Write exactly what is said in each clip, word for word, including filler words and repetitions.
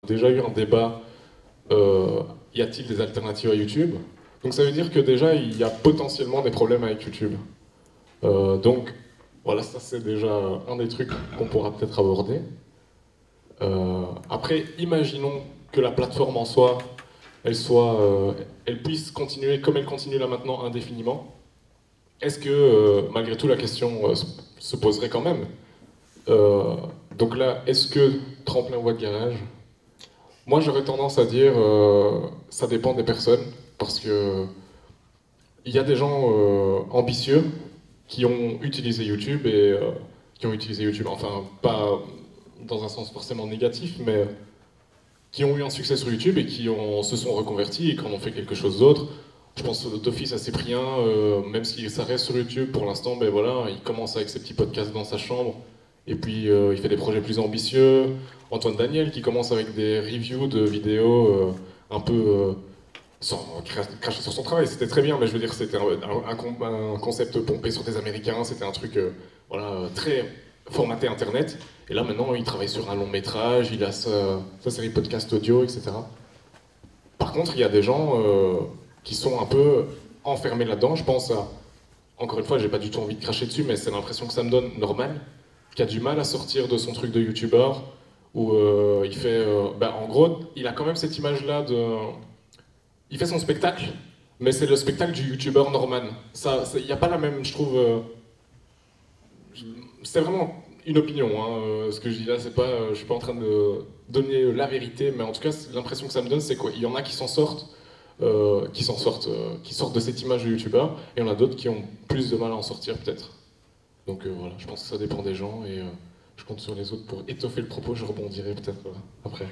Déjà eu un débat, euh, y a-t-il des alternatives à YouTube? Donc ça veut dire que déjà il y a potentiellement des problèmes avec YouTube. Euh, donc voilà, ça c'est déjà un des trucs qu'on pourra peut-être aborder. Euh, après, imaginons que la plateforme en soi, elle, soit, euh, elle puisse continuer comme elle continue là maintenant indéfiniment. Est-ce que euh, malgré tout la question euh, se, se poserait quand même? Euh, donc là, est-ce que tremplin voie de garage? Moi j'aurais tendance à dire euh, ça dépend des personnes parce que il y a des gens euh, ambitieux qui ont utilisé YouTube et euh, qui ont utilisé YouTube, enfin pas dans un sens forcément négatif, mais qui ont eu un succès sur YouTube et qui ont, se sont reconvertis et qui en ont fait quelque chose d'autre. Je pense d'office à Cyprien, euh, même si ça reste sur YouTube pour l'instant, ben voilà, il commence avec ses petits podcasts dans sa chambre et puis euh, il fait des projets plus ambitieux. Antoine Daniel qui commence avec des reviews de vidéos euh, un peu euh, sans cracher sur son travail, c'était très bien, mais je veux dire, c'était un, un, un, concept pompé sur des Américains, c'était un truc euh, voilà, très formaté Internet. Et là, maintenant, il travaille sur un long métrage, il a sa, sa série podcast audio, et cetera. Par contre, il y a des gens euh, qui sont un peu enfermés là-dedans. Je pense à, encore une fois, j'ai pas du tout envie de cracher dessus, mais c'est l'impression que ça me donne, Norman, qui a du mal à sortir de son truc de youtubeur, où euh, il fait... Euh, bah, en gros, il a quand même cette image-là de... Il fait son spectacle, mais c'est le spectacle du youtubeur Norman. Il n'y a pas la même, je trouve... Euh, c'est vraiment une opinion, hein. Euh, ce que je dis là, c'est pas, euh, je suis pas en train de donner la vérité, mais en tout cas, l'impression que ça me donne, c'est qu'il y en a qui s'en sortent, euh, qui s'en sortent, euh, qui sortent de cette image de youtubeur, et il y en a d'autres qui ont plus de mal à en sortir, peut-être. Donc euh, voilà, je pense que ça dépend des gens, et euh, je compte sur les autres pour étoffer le propos, je rebondirai peut-être euh, après.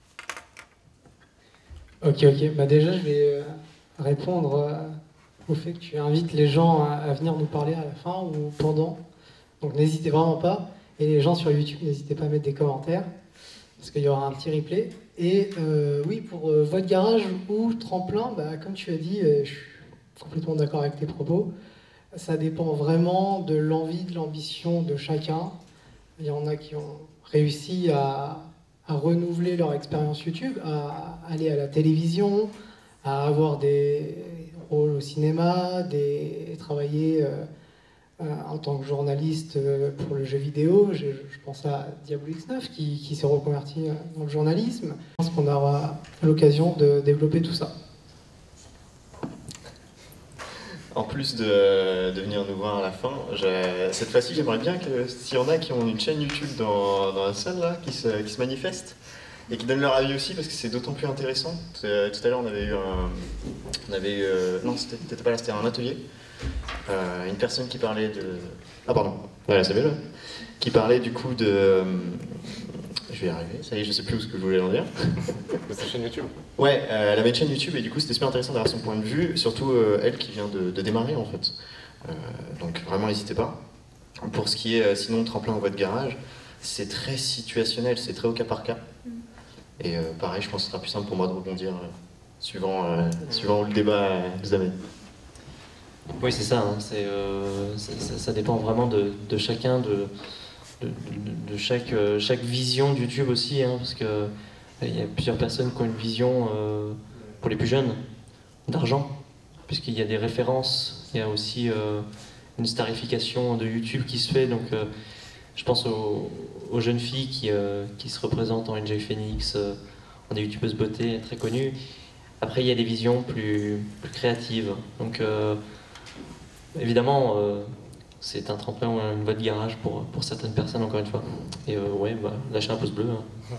Ok, ok. Bah déjà, je vais euh, répondre euh, au fait que tu invites les gens à, à venir nous parler à la fin ou pendant. Donc n'hésitez vraiment pas. Et les gens sur YouTube, n'hésitez pas à mettre des commentaires, parce qu'il y aura un petit replay. Et euh, oui, pour euh, voie de garage ou tremplin, bah, comme tu as dit, euh, je suis complètement d'accord avec tes propos. Ça dépend vraiment de l'envie, de l'ambition de chacun. Il y en a qui ont réussi à, à renouveler leur expérience YouTube, à aller à la télévision, à avoir des rôles au cinéma, des, travailler euh, euh, en tant que journaliste euh, pour le jeu vidéo. Je, je pense à Diablo X neuf qui, qui s'est reconverti dans le journalisme. Je pense qu'on aura l'occasion de développer tout ça. En plus de, de venir nous voir à la fin, cette fois-ci j'aimerais bien que s'il y en a qui ont une chaîne YouTube dans, dans la salle là, qui se, qui se manifestent et qui donnent leur avis aussi, parce que c'est d'autant plus intéressant. Tout à l'heure on avait eu un... On avait eu, euh, non, c'était pas là, c'était un atelier. Euh, une personne qui parlait de... Ah pardon, voilà, c'est là. Qui parlait du coup de... Euh, je vais y arriver, ça y est, je sais plus où ce que je voulais en dire. De sa chaîne YouTube. Ouais, euh, elle avait une chaîne YouTube et du coup c'était super intéressant d'avoir son point de vue, surtout euh, elle qui vient de, de démarrer en fait. Euh, donc vraiment n'hésitez pas. Pour ce qui est euh, sinon tremplin en voie de garage, c'est très situationnel, c'est très au cas par cas. Et euh, pareil, je pense que ce sera plus simple pour moi de rebondir euh, suivant, euh, suivant où le débat euh, nous amène. Oui, c'est ça, hein, euh, ça, ça dépend vraiment de, de chacun, de, de, de, de chaque, euh, chaque vision de YouTube aussi, hein, parce que il y a plusieurs personnes qui ont une vision, euh, pour les plus jeunes, d'argent, puisqu'il y a des références, il y a aussi euh, une starification de YouTube qui se fait, donc euh, je pense aux, aux jeunes filles qui, euh, qui se représentent en N J Phoenix, euh, en des youtubeuses beauté très connues. Après, il y a des visions plus, plus créatives, donc euh, évidemment, euh, c'est un tremplin ou une voie de garage pour, pour certaines personnes, encore une fois. Et euh, ouais, bah, lâchez un pouce bleu. Hein.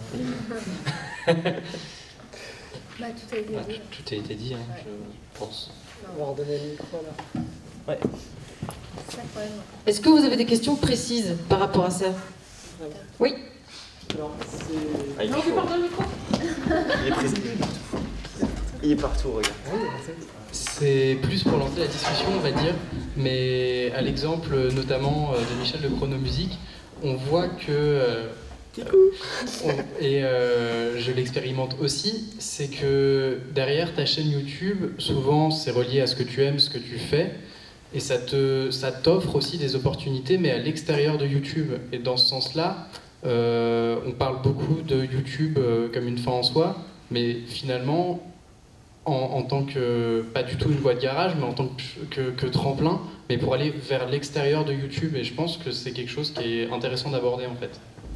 Bah, tout a été bah, dit. Tout, tout a été dit, hein, ouais. Je pense. On va redonner le micro là. Ouais. Est-ce que vous avez des questions précises par rapport à ça? Oui. Alors, ah, non, je porte le micro. Il est présent. Il est partout, regarde. C'est plus pour lancer la discussion, on va dire, mais à l'exemple notamment de Michel de Chronomusique, on voit que, euh, on, et euh, je l'expérimente aussi, c'est que derrière ta chaîne YouTube, souvent c'est relié à ce que tu aimes, ce que tu fais, et ça te, ça t'offre aussi des opportunités, mais à l'extérieur de YouTube. Et dans ce sens-là, Euh, on parle beaucoup de YouTube euh, comme une fin en soi, mais finalement, en, en tant que, pas du tout une voie de garage, mais en tant que, que, que tremplin, mais pour aller vers l'extérieur de YouTube, et je pense que c'est quelque chose qui est intéressant d'aborder en fait.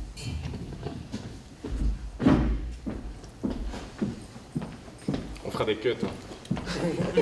On fera des cuts. Hein.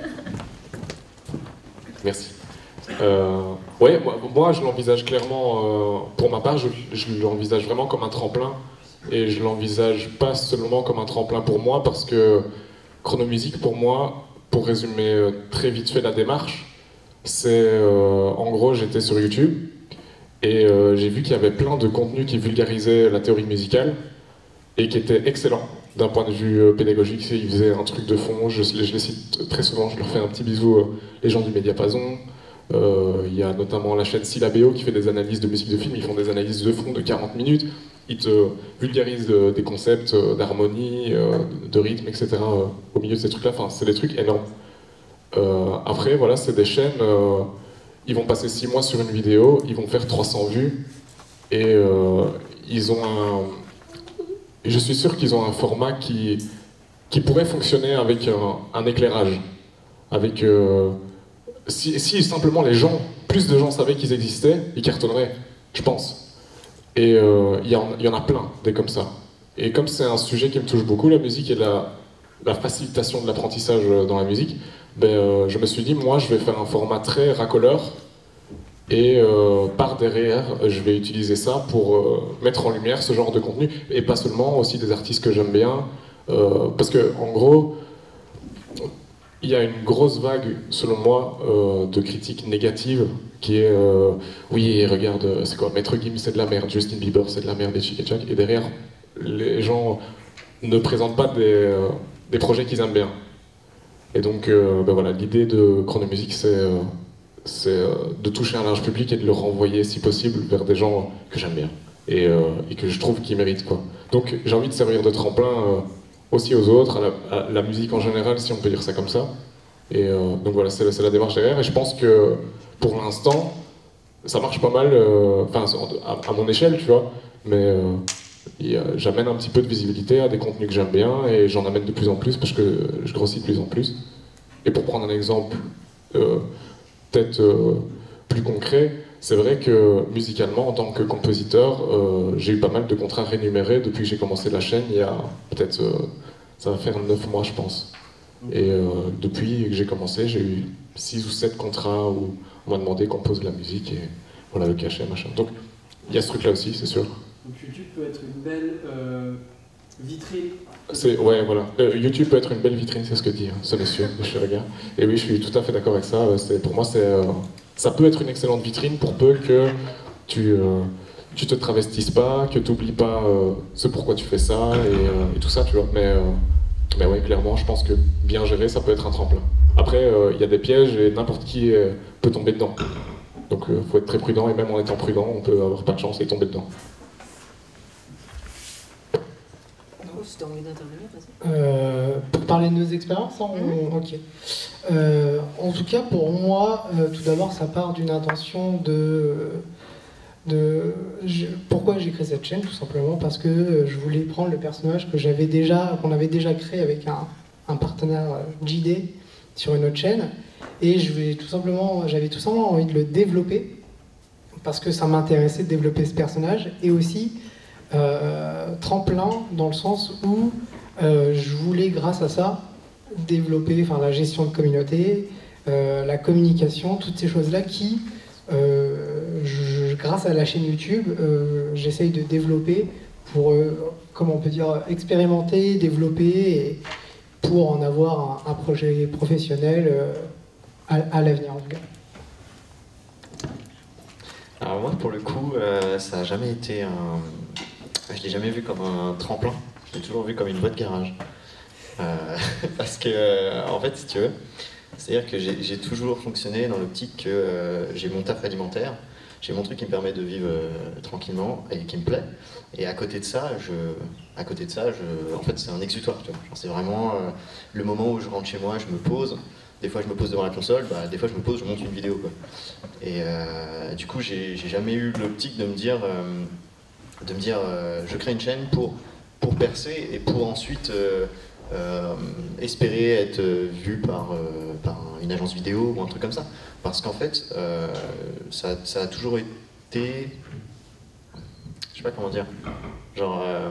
Merci. Euh, ouais, moi, moi, je l'envisage clairement, euh, pour ma part, je, je l'envisage vraiment comme un tremplin, et je l'envisage pas seulement comme un tremplin pour moi, parce que Chronomusique, pour moi, pour résumer euh, très vite fait la démarche, c'est euh, en gros, j'étais sur YouTube, et euh, j'ai vu qu'il y avait plein de contenus qui vulgarisaient la théorie musicale, et qui étaient excellents d'un point de vue euh, pédagogique. Ils faisaient un truc de fond, je, je les cite très souvent, je leur fais un petit bisou, euh, les gens du Mediapason. Euh, il y a notamment la chaîne Syllabéo qui fait des analyses de musique de film, ils font des analyses de fond de quarante minutes, ils te vulgarisent euh, des concepts euh, d'harmonie, euh, de rythme, et cetera euh, au milieu de ces trucs-là, enfin c'est des trucs énormes. Euh, après, voilà, c'est des chaînes, euh, ils vont passer six mois sur une vidéo, ils vont faire trois cents vues, et euh, ils ont un... je suis sûr qu'ils ont un format qui, qui pourrait fonctionner avec un, un éclairage, avec... Euh, Si, si simplement les gens, plus de gens savaient qu'ils existaient, ils cartonneraient, je pense. Et il euh, y, y en a plein, des comme ça. Et comme c'est un sujet qui me touche beaucoup, la musique et la, la facilitation de l'apprentissage dans la musique, ben, euh, je me suis dit, moi, je vais faire un format très racoleur, et euh, par derrière, je vais utiliser ça pour euh, mettre en lumière ce genre de contenu, et pas seulement, aussi des artistes que j'aime bien, euh, parce que, en gros, il y a une grosse vague, selon moi, euh, de critiques négatives qui est euh, oui, regarde, c'est quoi, Maître Gims, c'est de la merde, Justin Bieber, c'est de la merde, et Chick et Chak, et derrière, les gens ne présentent pas des, euh, des projets qu'ils aiment bien. Et donc, euh, ben voilà, l'idée de Chronomusique, c'est euh, c'est euh, de toucher un large public et de le renvoyer, si possible, vers des gens que j'aime bien et, euh, et que je trouve qu'ils méritent, quoi. Donc, j'ai envie de servir de tremplin euh, aussi aux autres, à la, à la musique en général, si on peut dire ça comme ça. Et euh, donc voilà, c'est la, la démarche derrière. Et je pense que pour l'instant, ça marche pas mal, enfin euh, à, à mon échelle, tu vois. Mais euh, j'amène un petit peu de visibilité à des contenus que j'aime bien et j'en amène de plus en plus parce que je grossis de plus en plus. Et pour prendre un exemple euh, peut-être euh, plus concret, c'est vrai que musicalement, en tant que compositeur, euh, j'ai eu pas mal de contrats rémunérés depuis que j'ai commencé la chaîne il y a peut-être, euh, ça va faire neuf mois je pense. Et euh, depuis que j'ai commencé, j'ai eu six ou sept contrats où on m'a demandé qu'on pose de la musique et voilà le cachet, machin. Donc il y a ce truc là aussi, c'est sûr. Donc YouTube peut être une belle euh, vitrine. C'est, ouais, voilà. Euh, YouTube peut être une belle vitrine, c'est ce que dit hein, ce monsieur, monsieur Regard. Et oui, je suis tout à fait d'accord avec ça. C'est, pour moi, c'est, euh, ça peut être une excellente vitrine pour peu que tu, euh, tu te travestisses pas, que tu n'oublies pas euh, ce pourquoi tu fais ça et, euh, et tout ça, tu vois. Mais, euh, mais ouais, clairement, je pense que bien géré, ça peut être un tremplin. Après, il euh, y a des pièges et n'importe qui euh, peut tomber dedans. Donc, il euh, faut être très prudent et même en étant prudent, on peut avoir pas de chance et tomber dedans. Si tu as envie d'intervenir, euh, pour parler de nos expériences, hein, on, ok. Euh, en tout cas, pour moi, euh, tout d'abord, ça part d'une intention de... de je, pourquoi j'ai créé cette chaîne? Tout simplement parce que je voulais prendre le personnage que j'avais déjà, qu'on avait déjà créé avec un, un partenaire J D sur une autre chaîne, et je voulais tout simplement, j'avais tout simplement envie de le développer parce que ça m'intéressait de développer ce personnage, et aussi Euh, tremplin dans le sens où euh, je voulais, grâce à ça, développer enfin, la gestion de communauté, euh, la communication, toutes ces choses-là qui, euh, je, grâce à la chaîne YouTube, euh, j'essaye de développer pour, euh, comment on peut dire, expérimenter, développer, et pour en avoir un, un projet professionnel euh, à, à l'avenir en tout cas. Alors moi, pour le coup, euh, ça n'a jamais été un... Je l'ai jamais vu comme un tremplin, je l'ai toujours vu comme une voie de garage. Euh, parce que, euh, en fait, si tu veux, c'est-à-dire que j'ai toujours fonctionné dans l'optique que euh, j'ai mon taf alimentaire, j'ai mon truc qui me permet de vivre euh, tranquillement et qui me plaît. Et à côté de ça, je, à côté de ça, je, en fait, c'est un exutoire. C'est vraiment euh, le moment où je rentre chez moi, je me pose. Des fois, je me pose devant la console, bah, des fois, je me pose, je monte une vidéo, quoi. Et euh, du coup, j'ai jamais eu l'optique de me dire. Euh, de me dire euh, je crée une chaîne pour, pour percer et pour ensuite euh, euh, espérer être vu par, euh, par une agence vidéo ou un truc comme ça. Parce qu'en fait, euh, ça, ça a toujours été... Je sais pas comment dire. Genre... Euh...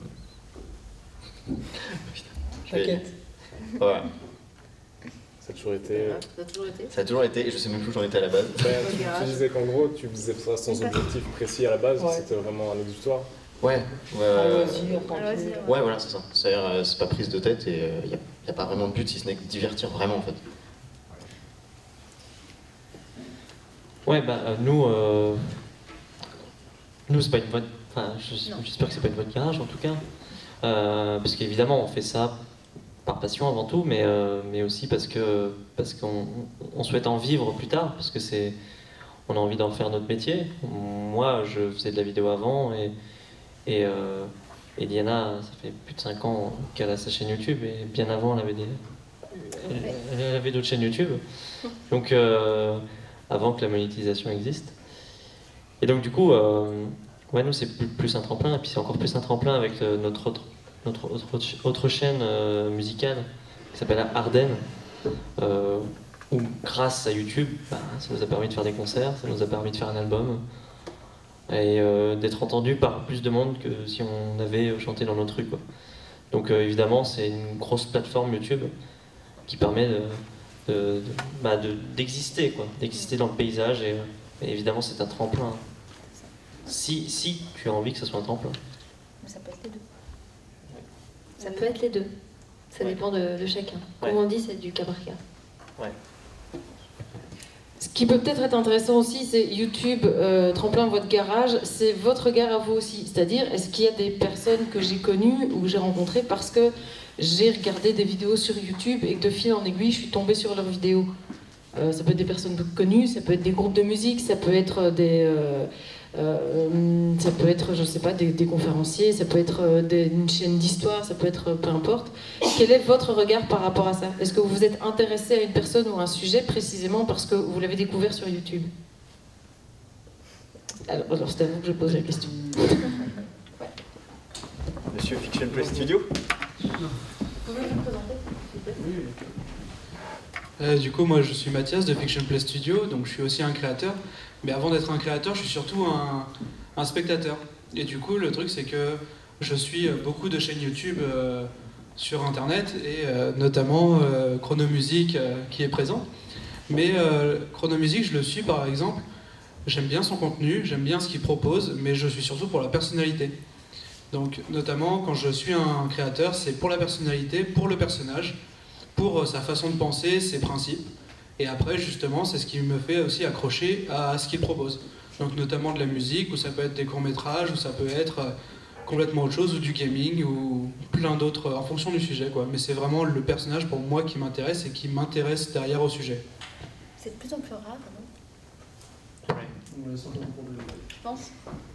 T'inquiète. Ouais. Ça a toujours été... Ça a toujours été. Ça a toujours été, et je sais même plus où j'en étais à la base. Bah, tu, tu disais qu'en gros, tu faisais ça sans objectif précis à la base, Ouais. c'était vraiment un exutoire. Ouais, ouais, Un ouais, loisir, Ah, ouais, tranquille. c'est- ouais, voilà, c'est ça. C'est-à-dire, euh, c'est pas prise de tête et il n'y a, y a pas vraiment de but si ce n'est que divertir vraiment en fait. Ouais, bah euh, nous, euh, nous c'est pas une bonne. Enfin, je- Non. j'espère que c'est pas une bonne garage en tout cas, Euh, parce qu'évidemment on fait ça par passion avant tout, mais euh, mais aussi parce que parce qu'on on souhaite en vivre plus tard, parce que c'est on a envie d'en faire notre métier. Moi, je faisais de la vidéo avant et et, euh, et Diana, ça fait plus de cinq ans qu'elle a sa chaîne YouTube et bien avant elle avait des elle, elle avait d'autres chaînes YouTube. Donc euh, avant que la monétisation existe. Et donc du coup, euh, ouais, nous c'est plus, plus un tremplin, et puis c'est encore plus un tremplin avec euh, notre, autre, notre autre, autre chaîne euh, musicale qui s'appelle Ardennes, euh, où grâce à YouTube, bah, ça nous a permis de faire des concerts, ça nous a permis de faire un album, et euh, d'être entendu par plus de monde que si on avait chanté dans notre rue, quoi. Donc euh, évidemment c'est une grosse plateforme YouTube qui permet de De, de, bah de, d'exister quoi, d'exister dans le paysage et, et évidemment c'est un tremplin. Si, si tu as envie que ce soit un tremplin. Mais ça peut être les deux. Ça peut être les deux. Ça Ouais. dépend de, de chacun. Comme Ouais. on dit, c'est du cas par cas. Ouais. Ce qui peut peut-être être intéressant aussi, c'est YouTube, euh, Tremplin, votre garage, c'est votre regard à vous aussi. C'est-à-dire, est-ce qu'il y a des personnes que j'ai connues ou que j'ai rencontrées parce que j'ai regardé des vidéos sur YouTube et que de fil en aiguille, je suis tombée sur leurs vidéos. Euh, ça peut être des personnes connues, ça peut être des groupes de musique, ça peut être des, euh, euh, ça peut être, je sais pas, des, des conférenciers, ça peut être euh, des, une chaîne d'histoire, ça peut être euh, peu importe. Quel est votre regard par rapport à ça? Est-ce que vous vous êtes intéressé à une personne ou à un sujet précisément parce que vous l'avez découvert sur YouTube? Alors, alors c'est à vous que je pose la question. Monsieur Fiction Play Studio. Pouvez-vous vous présenter, s'il vous plaît? Euh, du coup, moi je suis Mathias de Fiction Play Studio, donc je suis aussi un créateur. Mais avant d'être un créateur, je suis surtout un, un spectateur. Et du coup, le truc c'est que je suis beaucoup de chaînes YouTube euh, sur internet et euh, notamment euh, Chronomusique euh, qui est présent. Mais euh, Chronomusique, je le suis par exemple. J'aime bien son contenu, j'aime bien ce qu'il propose, mais je suis surtout pour la personnalité. Donc, notamment, quand je suis un créateur, c'est pour la personnalité, pour le personnage, pour sa façon de penser, ses principes. Et après, justement, c'est ce qui me fait aussi accrocher à ce qu'il propose. Donc, notamment de la musique, ou ça peut être des courts-métrages, ou ça peut être complètement autre chose, ou du gaming, ou plein d'autres, en fonction du sujet, quoi. Mais c'est vraiment le personnage, pour moi, qui m'intéresse et qui m'intéresse derrière au sujet. C'est de plus en plus rare, non? On le sent comme problème. Je pense.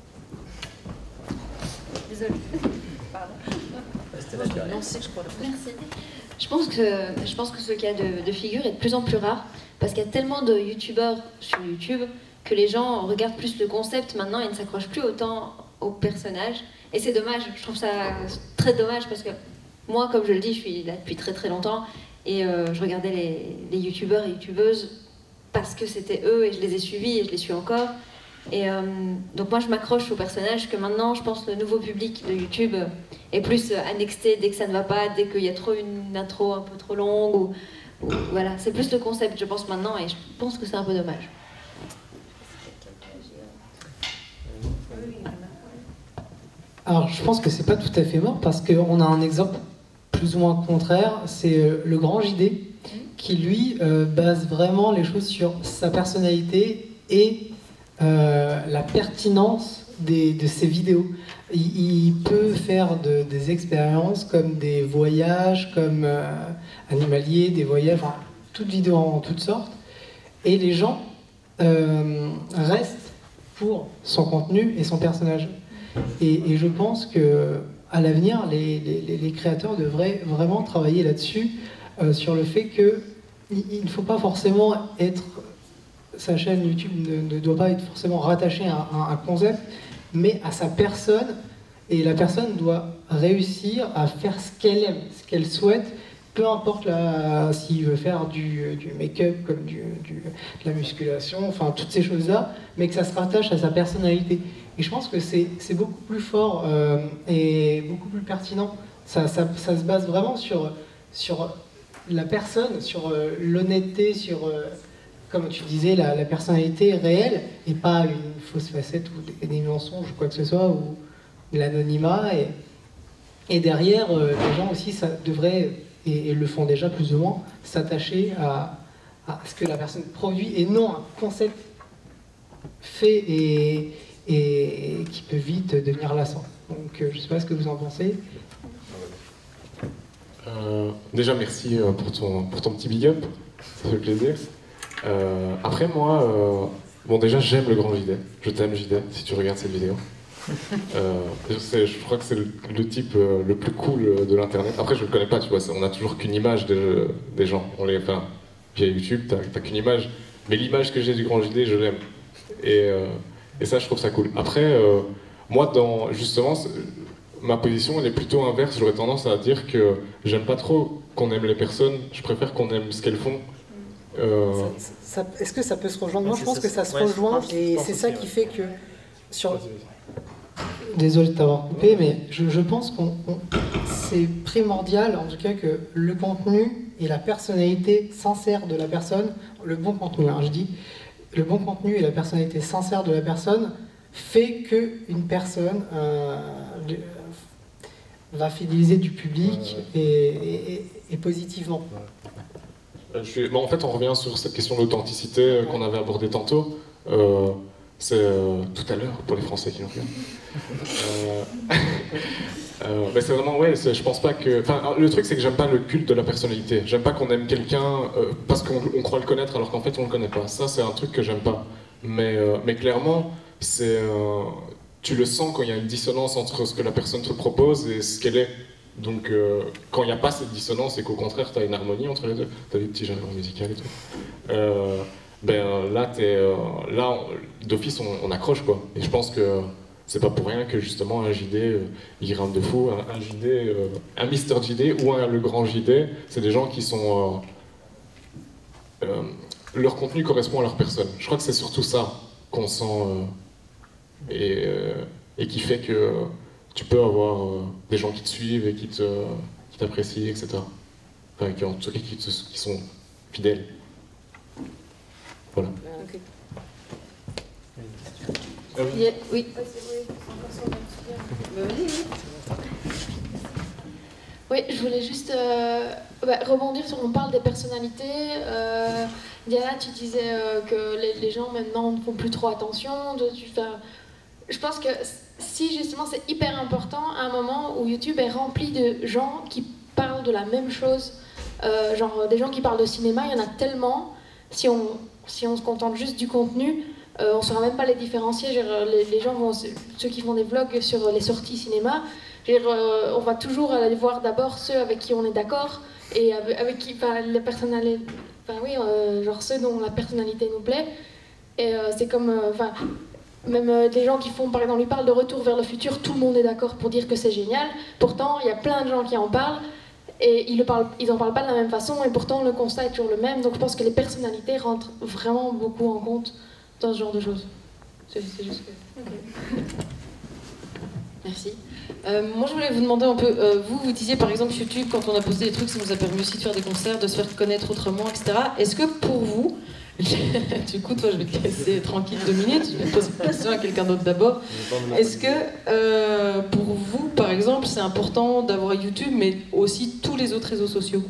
Désolée. Pardon. Je vais lancer, je crois. Merci. Je pense que, je pense que ce cas de, de figure est de plus en plus rare parce qu'il y a tellement de youtubeurs sur YouTube que les gens regardent plus le concept maintenant et ne s'accrochent plus autant au personnage. Et c'est dommage, je trouve ça très dommage parce que moi, comme je le dis, je suis là depuis très très longtemps et euh, je regardais les, les youtubeurs et youtubeuses parce que c'était eux et je les ai suivis et je les suis encore. Et euh, donc moi je m'accroche au personnage que maintenant je pense le nouveau public de YouTube est plus annexé dès que ça ne va pas, dès qu'il y a trop une intro un peu trop longue ou, ou voilà, c'est plus le concept je pense maintenant et je pense que c'est un peu dommage. Alors, je pense que c'est pas tout à fait mort parce qu'on a un exemple plus ou moins contraire, c'est euh, le grand J D qui lui euh, base vraiment les choses sur sa personnalité et euh, la pertinence des, de ses vidéos. Il, il peut faire de, des expériences comme des voyages, comme euh, animaliers, des voyages, enfin, toutes vidéos en toutes sortes, et les gens euh, restent pour son contenu et son personnage. Et, et je pense que à l'avenir, les, les, les créateurs devraient vraiment travailler là-dessus, euh, sur le fait que il ne faut pas forcément être, sa chaîne YouTube ne, ne doit pas être forcément rattachée à, à un concept, mais à sa personne, et la personne doit réussir à faire ce qu'elle aime, ce qu'elle souhaite, peu importe s'il veut faire du, du make-up, comme du, du, de la musculation, enfin toutes ces choses-là, mais que ça se rattache à sa personnalité. Et je pense que c'est beaucoup plus fort euh, et beaucoup plus pertinent. Ça, ça, ça se base vraiment sur, sur la personne, sur euh, l'honnêteté, sur, euh, comme tu disais, la, la personnalité réelle, et pas une fausse facette ou des, des mensonges ou quoi que ce soit, ou l'anonymat. Et, et derrière, euh, les gens aussi ça devrait, et, et le font déjà plus ou moins, s'attacher à, à ce que la personne produit, et non un concept fait et, et qui peut vite devenir lassant. Donc euh, je ne sais pas ce que vous en pensez. Euh, déjà, merci euh, pour ton, pour ton petit big up, ça fait plaisir. Euh, après, moi, euh, bon, déjà, j'aime le grand J D. Je t'aime, J D, si tu regardes cette vidéo. Euh, je, sais, je crois que c'est le, le type euh, le plus cool de l'internet. Après, je le connais pas, tu vois, on a toujours qu'une image des, des gens. On les, enfin, via YouTube, t'as qu'une image, mais l'image que j'ai du grand J D, je l'aime. Et, euh, et ça, je trouve ça cool. Après, euh, moi, dans justement. Ma position, elle est plutôt inverse. J'aurais tendance à dire que j'aime pas trop qu'on aime les personnes, je préfère qu'on aime ce qu'elles font. Euh... Est-ce que ça peut se rejoindre? Moi, ouais, je pense ça, que ça se ouais, rejoint, pense, et c'est ça aussi, qui ouais. fait que... Sur... Désolé de t'avoir coupé, mais je, je pense qu'on c'est primordial, en tout cas, que le contenu et la personnalité sincère de la personne, le bon contenu, hein, je dis, le bon contenu et la personnalité sincère de la personne fait qu'une personne euh, va fidéliser du public ouais, ouais. Et, et, et positivement. Ouais. Je suis... bon, en fait, on revient sur cette question d'authenticité euh, qu'on avait abordée tantôt. Euh, C'est euh, tout à l'heure pour les Français qui l'ont fait. euh... euh, mais c'est vraiment, ouais, je pense pas que... Enfin, le truc, c'est que j'aime pas le culte de la personnalité. J'aime pas qu'on aime quelqu'un euh, parce qu'on croit le connaître alors qu'en fait, on le connaît pas. Ça, c'est un truc que j'aime pas. Mais, euh, mais clairement, c'est... Euh... tu le sens quand il y a une dissonance entre ce que la personne te propose et ce qu'elle est. Donc euh, quand il n'y a pas cette dissonance et qu'au contraire tu as une harmonie entre les deux, tu as des petits genres musicaux et tout, euh, ben là, euh, là d'office on, on accroche quoi. Et je pense que c'est pas pour rien que justement un J D, euh, il grimpe de fou, un, un J D, euh, un Mister J D ou un le grand J D, c'est des gens qui sont... Euh, euh, leur contenu correspond à leur personne. Je crois que c'est surtout ça qu'on sent... Euh, Et, euh, et qui fait que tu peux avoir euh, des gens qui te suivent et qui te, qui t'apprécient, et cetera. Enfin, qui, en tout cas, qui, te, qui sont fidèles. Voilà. Okay. Ah oui. Yeah, oui. Oui, je voulais juste euh, bah, rebondir sur, on parle des personnalités. Euh, Diana, tu disais euh, que les, les gens maintenant ne font plus trop attention. De, tu, je pense que si justement c'est hyper important à un moment où YouTube est rempli de gens qui parlent de la même chose, euh, genre des gens qui parlent de cinéma, il y en a tellement. Si on, si on se contente juste du contenu, euh, on ne saura même pas les différencier. Genre, les, les gens vont, ceux qui font des vlogs sur les sorties cinéma, dire, euh, on va toujours aller voir d'abord ceux avec qui on est d'accord et avec, avec qui, enfin, les personnalités, enfin oui, euh, genre ceux dont la personnalité nous plaît. Et euh, c'est comme, enfin, euh, même euh, des gens qui font, par exemple, ils parlent de Retour vers le futur, tout le monde est d'accord pour dire que c'est génial. Pourtant, il y a plein de gens qui en parlent et ils le parlent, ils en parlent pas de la même façon. Et pourtant, le constat est toujours le même. Donc, je pense que les personnalités rentrent vraiment beaucoup en compte dans ce genre de choses. C'est juste que. Okay. Merci. Euh, moi, je voulais vous demander un peu, euh, vous, vous disiez par exemple YouTube, quand on a posté des trucs, ça nous a permis aussi de faire des concerts, de se faire connaître autrement, et cetera. Est-ce que pour vous, du coup, toi, je vais te laisser tranquille deux minutes, je vais poser une question à quelqu'un d'autre d'abord. Est-ce que euh, pour vous, par exemple, c'est important d'avoir YouTube, mais aussi tous les autres réseaux sociaux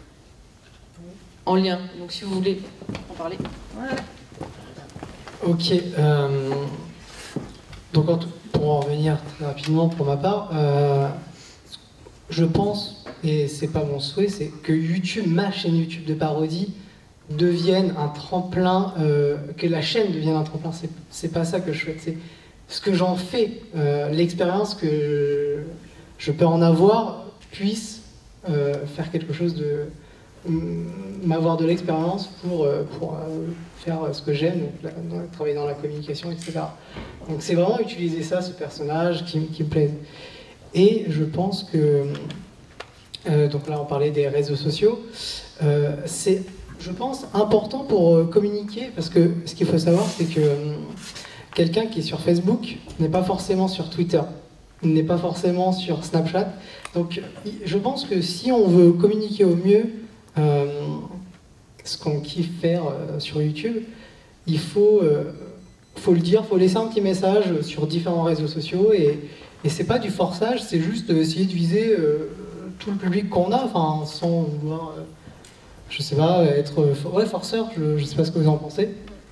en lien? Donc, si vous voulez en parler. Ouais. Ok. Euh... Donc, en tout... pour en revenir très rapidement pour ma part, euh, je pense, et c'est pas mon souhait, c'est que YouTube, ma chaîne YouTube de parodie, devienne un tremplin, euh, que la chaîne devienne un tremplin. C'est pas ça que je souhaite, c'est ce que j'en fais, euh, l'expérience que je peux en avoir puisse euh, faire quelque chose de, m'avoir de l'expérience pour, pour faire ce que j'aime, donc travailler dans la communication, et cetera. Donc c'est vraiment utiliser ça, ce personnage qui, qui me plaise. Et je pense que, euh, donc là on parlait des réseaux sociaux, euh, c'est, je pense, important pour communiquer, parce que ce qu'il faut savoir, c'est que euh, quelqu'un qui est sur Facebook n'est pas forcément sur Twitter, n'est pas forcément sur Snapchat. Donc je pense que si on veut communiquer au mieux euh, ce qu'on kiffe faire euh, sur YouTube, il faut, euh, faut le dire, il faut laisser un petit message sur différents réseaux sociaux, et, et c'est pas du forçage, c'est juste essayer de viser euh, tout le public qu'on a, enfin, sans vouloir, euh, je sais pas, être ouais, forceur, je, je sais pas ce que vous en pensez.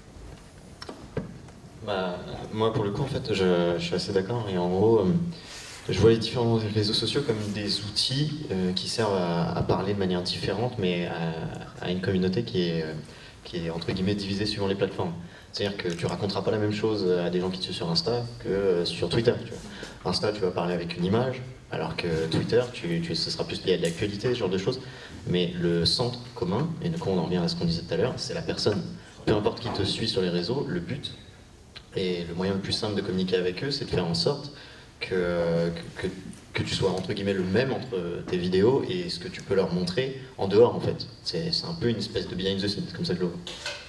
Bah, moi, pour le coup, en fait, je, je suis assez d'accord, et en gros, euh, je vois les différents réseaux sociaux comme des outils euh, qui servent à, à parler de manière différente, mais à, à une communauté qui est, euh, qui est, entre guillemets, divisée suivant les plateformes. C'est-à-dire que tu raconteras pas la même chose à des gens qui te suivent sur Insta que euh, sur Twitter. Tu vois. Insta, tu vas parler avec une image, alors que Twitter, tu, tu, ce sera plus lié à de l'actualité, ce genre de choses. Mais le centre commun, et du coup on en revient à ce qu'on disait tout à l'heure, c'est la personne. Peu importe qui te suit sur les réseaux, le but, et le moyen le plus simple de communiquer avec eux, c'est de faire en sorte que, que, que, que tu sois entre guillemets le même entre tes vidéos et ce que tu peux leur montrer en dehors en fait. C'est un peu une espèce de behind the scenes, comme ça que je le vois.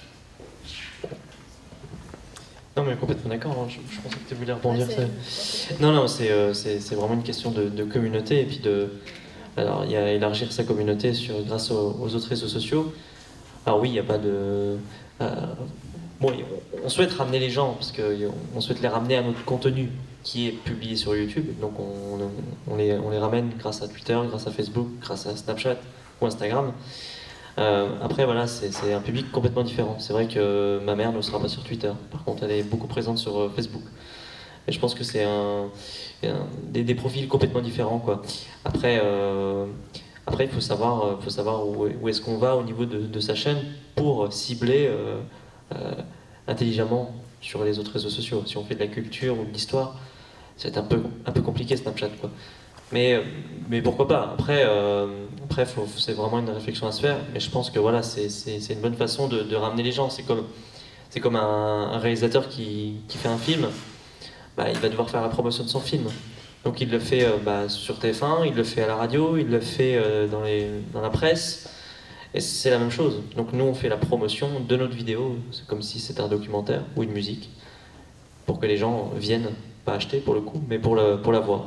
Non mais complètement d'accord, hein. je, je pensais que tu voulais rebondir. Ah, non, non, c'est euh, vraiment une question de, de communauté, et puis de... Alors, il y a élargir sa communauté sur, grâce aux, aux autres réseaux sociaux. Alors oui, il n'y a pas de... Euh, bon, on souhaite ramener les gens, parce qu'on souhaite les ramener à notre contenu qui est publié sur YouTube, donc on, on, les, on les ramène grâce à Twitter, grâce à Facebook, grâce à Snapchat ou Instagram. Euh, après voilà, c'est un public complètement différent. C'est vrai que ma mère ne sera pas sur Twitter, par contre elle est beaucoup présente sur Facebook. Et je pense que c'est un, un, des, des profils complètement différents, quoi. Après, euh, après il faut savoir, faut savoir où, où est-ce qu'on va au niveau de, de sa chaîne pour cibler euh, euh, intelligemment sur les autres réseaux sociaux. Si on fait de la culture ou de l'histoire, c'est un peu, un peu compliqué Snapchat, quoi. Mais, mais pourquoi pas. Après, euh, après c'est vraiment une réflexion à se faire. Mais je pense que voilà, c'est une bonne façon de, de ramener les gens. C'est comme, c'est comme un, un réalisateur qui, qui fait un film. Bah, il va devoir faire la promotion de son film. Donc il le fait euh, bah, sur T F un, il le fait à la radio, il le fait euh, dans, les, dans la presse. Et c'est la même chose. Donc nous, on fait la promotion de notre vidéo. C'est comme si c'était un documentaire ou une musique. Pour que les gens viennent, pas acheter pour le coup, mais pour, le, pour la voir.